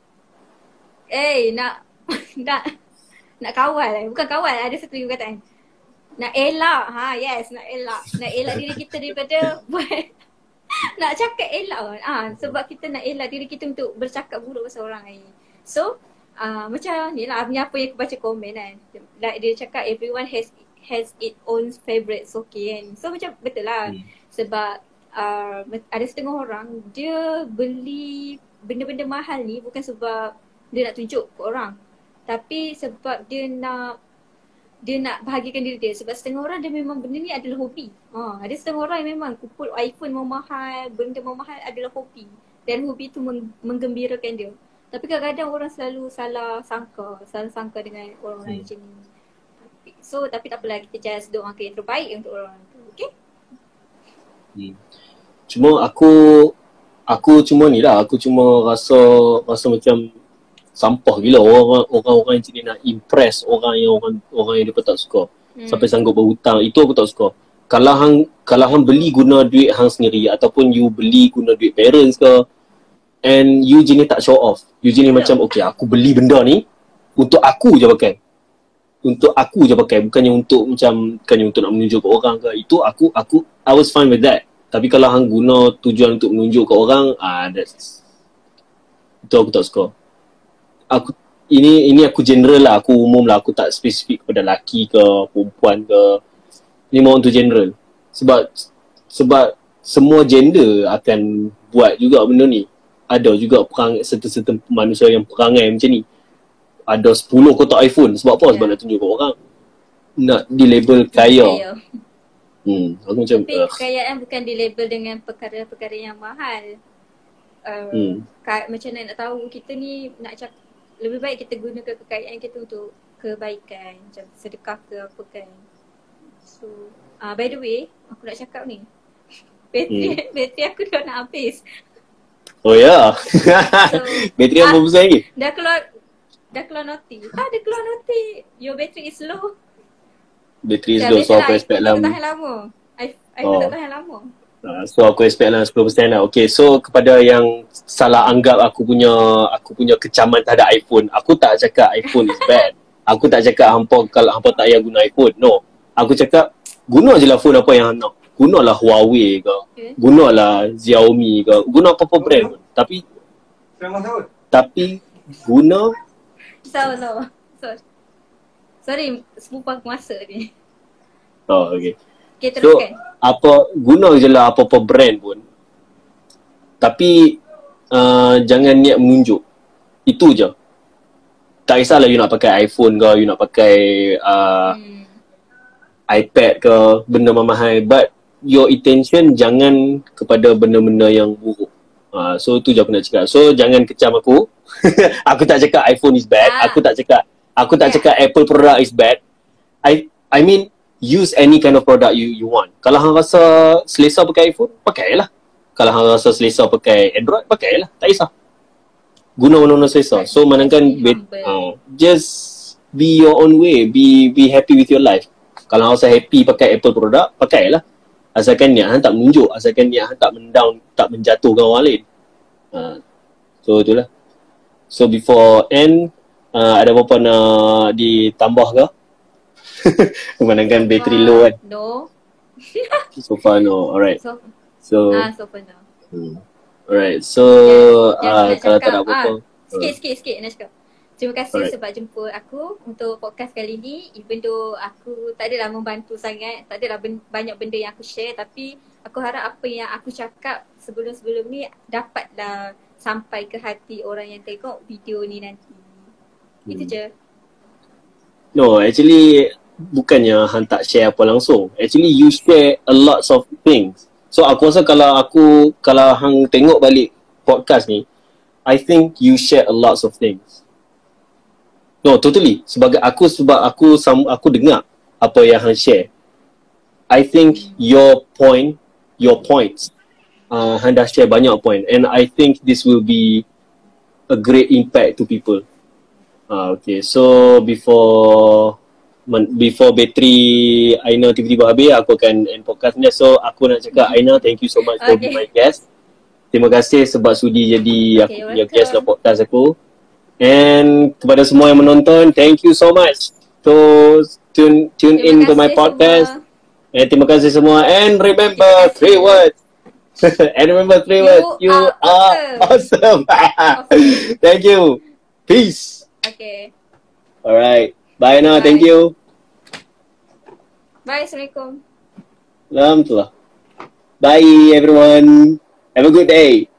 Eh nak nak nak kawal eh. Bukan kawal, ada satu perkataan. Nak elak. Ha yes, nak elak. Nak elak diri kita daripada buat nak cakap elak kan. Ah ha, sebab kita nak elak diri kita untuk bercakap buruk pasal orang lain. So uh, macam ni lah apa yang aku baca komen kan. Like dia cakap everyone has has its own favourites, okay kan. So macam betul lah. Hmm. Sebab uh, ada setengah orang dia beli benda-benda mahal ni bukan sebab dia nak tunjuk ke orang, tapi sebab dia nak dia nak bahagikan diri dia. Sebab setengah orang dia memang benda ni adalah hobi. Ha, ada setengah orang yang memang kumpul iPhone mahal, benda mahal adalah hobi, dan hobi tu meng- menggembirakan dia. Tapi kadang-kadang orang selalu salah sangka, salah sangka dengan orang-orang hmm. macam ni. So tapi tak apalah, kita just doakan yang terbaik untuk orang tu. Okay? Hmm. Cuma aku Aku cuma ni lah, aku cuma rasa rasa macam sampah gila orang orang-orang yang jadi nak impress orang yang orang orang yang dia tak suka. Hmm. Sampai sanggup berhutang, itu aku tak suka. Kalau hang kalau hang beli guna duit hang sendiri, ataupun you beli guna duit parents ke, and you jenis tak show off. You jenis yeah. macam okay, aku beli benda ni untuk aku je pakai. Untuk aku je pakai, bukannya untuk macam bukannya untuk nak menunjuk ke orang ke. Itu aku aku I was fine with that. Tapi kalau hang guna tujuan untuk menunjuk ke orang, ah that's itu aku tak suka. Aku ini ini aku general lah, aku umum lah, aku tak spesifik kepada lelaki ke perempuan ke. Ini mau untuk general. Sebab sebab semua gender akan buat juga benda ni. ada juga perang serta-serta manusia yang perangai macam ni. Ada sepuluh kotak iPhone. Sebab apa? Yeah. Sebab nak tunjuk kat orang. Nak di-label kaya. kaya. Hmm, aku macam tapi uh. kekayaan bukan di-label dengan perkara-perkara yang mahal. Uh, hmm. ka- macam mana nak tahu kita ni nak cakap, lebih baik kita gunakan kekayaan kita untuk kebaikan, macam sedekah ke apa kan. So, uh, by the way, aku nak cakap ni. Bateri, hmm. bateri aku dah nak habis. Oh ya. Yeah. So, bateri yang berapa besar lagi? Dah keluar dah keluar noti. Ha, dah keluar noti. Your battery is low. Bateri is low, so aku expect lah. iPhone tak tahan lama. iPhone oh. tak tahan lama. Uh, so aku expect lah sepuluh peratus lah. Okay, so kepada yang salah anggap aku punya aku punya kecaman terhadap iPhone, aku tak cakap iPhone is bad. Aku tak cakap hampa kalau hampa tak payah guna iPhone. No. Aku cakap guna je lah phone apa yang nak. Gunalah Huawei ke. Okay. Gunalah Xiaomi ke. Guna apa-apa brand. Oh. Tapi tapi guna so, so. so. Sorry, sepupu aku masa ni. Oh, okay. Okay, so, teruskan. apa, guna je lah apa-apa brand pun. Tapi, uh, jangan niat menunjuk. Itu je. Tak kisahlah you nak pakai iPhone ke, you nak pakai uh, hmm. iPad ke, benda mahal. But, your intention jangan kepada benda-benda yang buruk. Uh, so, tu je aku nak cakap. So, jangan kecam aku. Aku tak cakap iPhone is bad. Ah. Aku tak cakap, aku tak yeah. cakap Apple product is bad. I, I mean, use any kind of product you you want. Kalau hang rasa selesa pakai iPhone, pakailah. Kalau hang rasa selesa pakai Android, pakailah. Tak kisah. Guna guna selesa. So manangkan uh, just be your own way. Be be happy with your life. Kalau hang rasa happy pakai Apple product, pakailah. Asalkan niat hang tak menunjuk, asalkan niat hang tak mendown, tak menjatuhkan orang lain. Uh, so itulah. So before end, uh, ada apa-apa nak ditambah ke? Memandangkan so bateri low kan? No. So far no, alright. So, so ah, so far no. Hmm. Alright, so yeah, uh, kalau tak ada apa-apa. Ah, sikit, sikit, sikit nak cakap. Terima kasih alright. sebab jemput aku untuk podcast kali ni. Even though aku tak adalah membantu sangat, tak adalah ben- banyak benda yang aku share, tapi aku harap apa yang aku cakap sebelum-sebelum ni dapatlah sampai ke hati orang yang tengok video ni nanti. Hmm. Itu je. No, actually bukannya hang tak share apa langsung. Actually you share a lot of things. So aku rasa kalau aku kalau hang tengok balik podcast ni, I think you share a lot of things. No, totally. Sebagai aku sebab aku aku dengar apa yang hang share. I think your point, your points, uh, hang dah share banyak point, and I think this will be a great impact to people. Ah, okay, so before before bateri Aina tiba-tiba habis, aku akan end podcast ni. So aku nak cakap Aina, thank you so much for okay. being my guest. Terima kasih sebab sudi jadi okay, aku punya guest dalam podcast aku. And kepada semua yang menonton, thank you so much. So tune tune in to my podcast. Semua. And terima kasih semua. And remember three words. And remember three you words. You are, are awesome. awesome. Thank you. Peace. Okay. Alright. Bye now. Bye. Thank you. Bye. Assalamualaikum. Alhamdulillah. Bye everyone. Have a good day.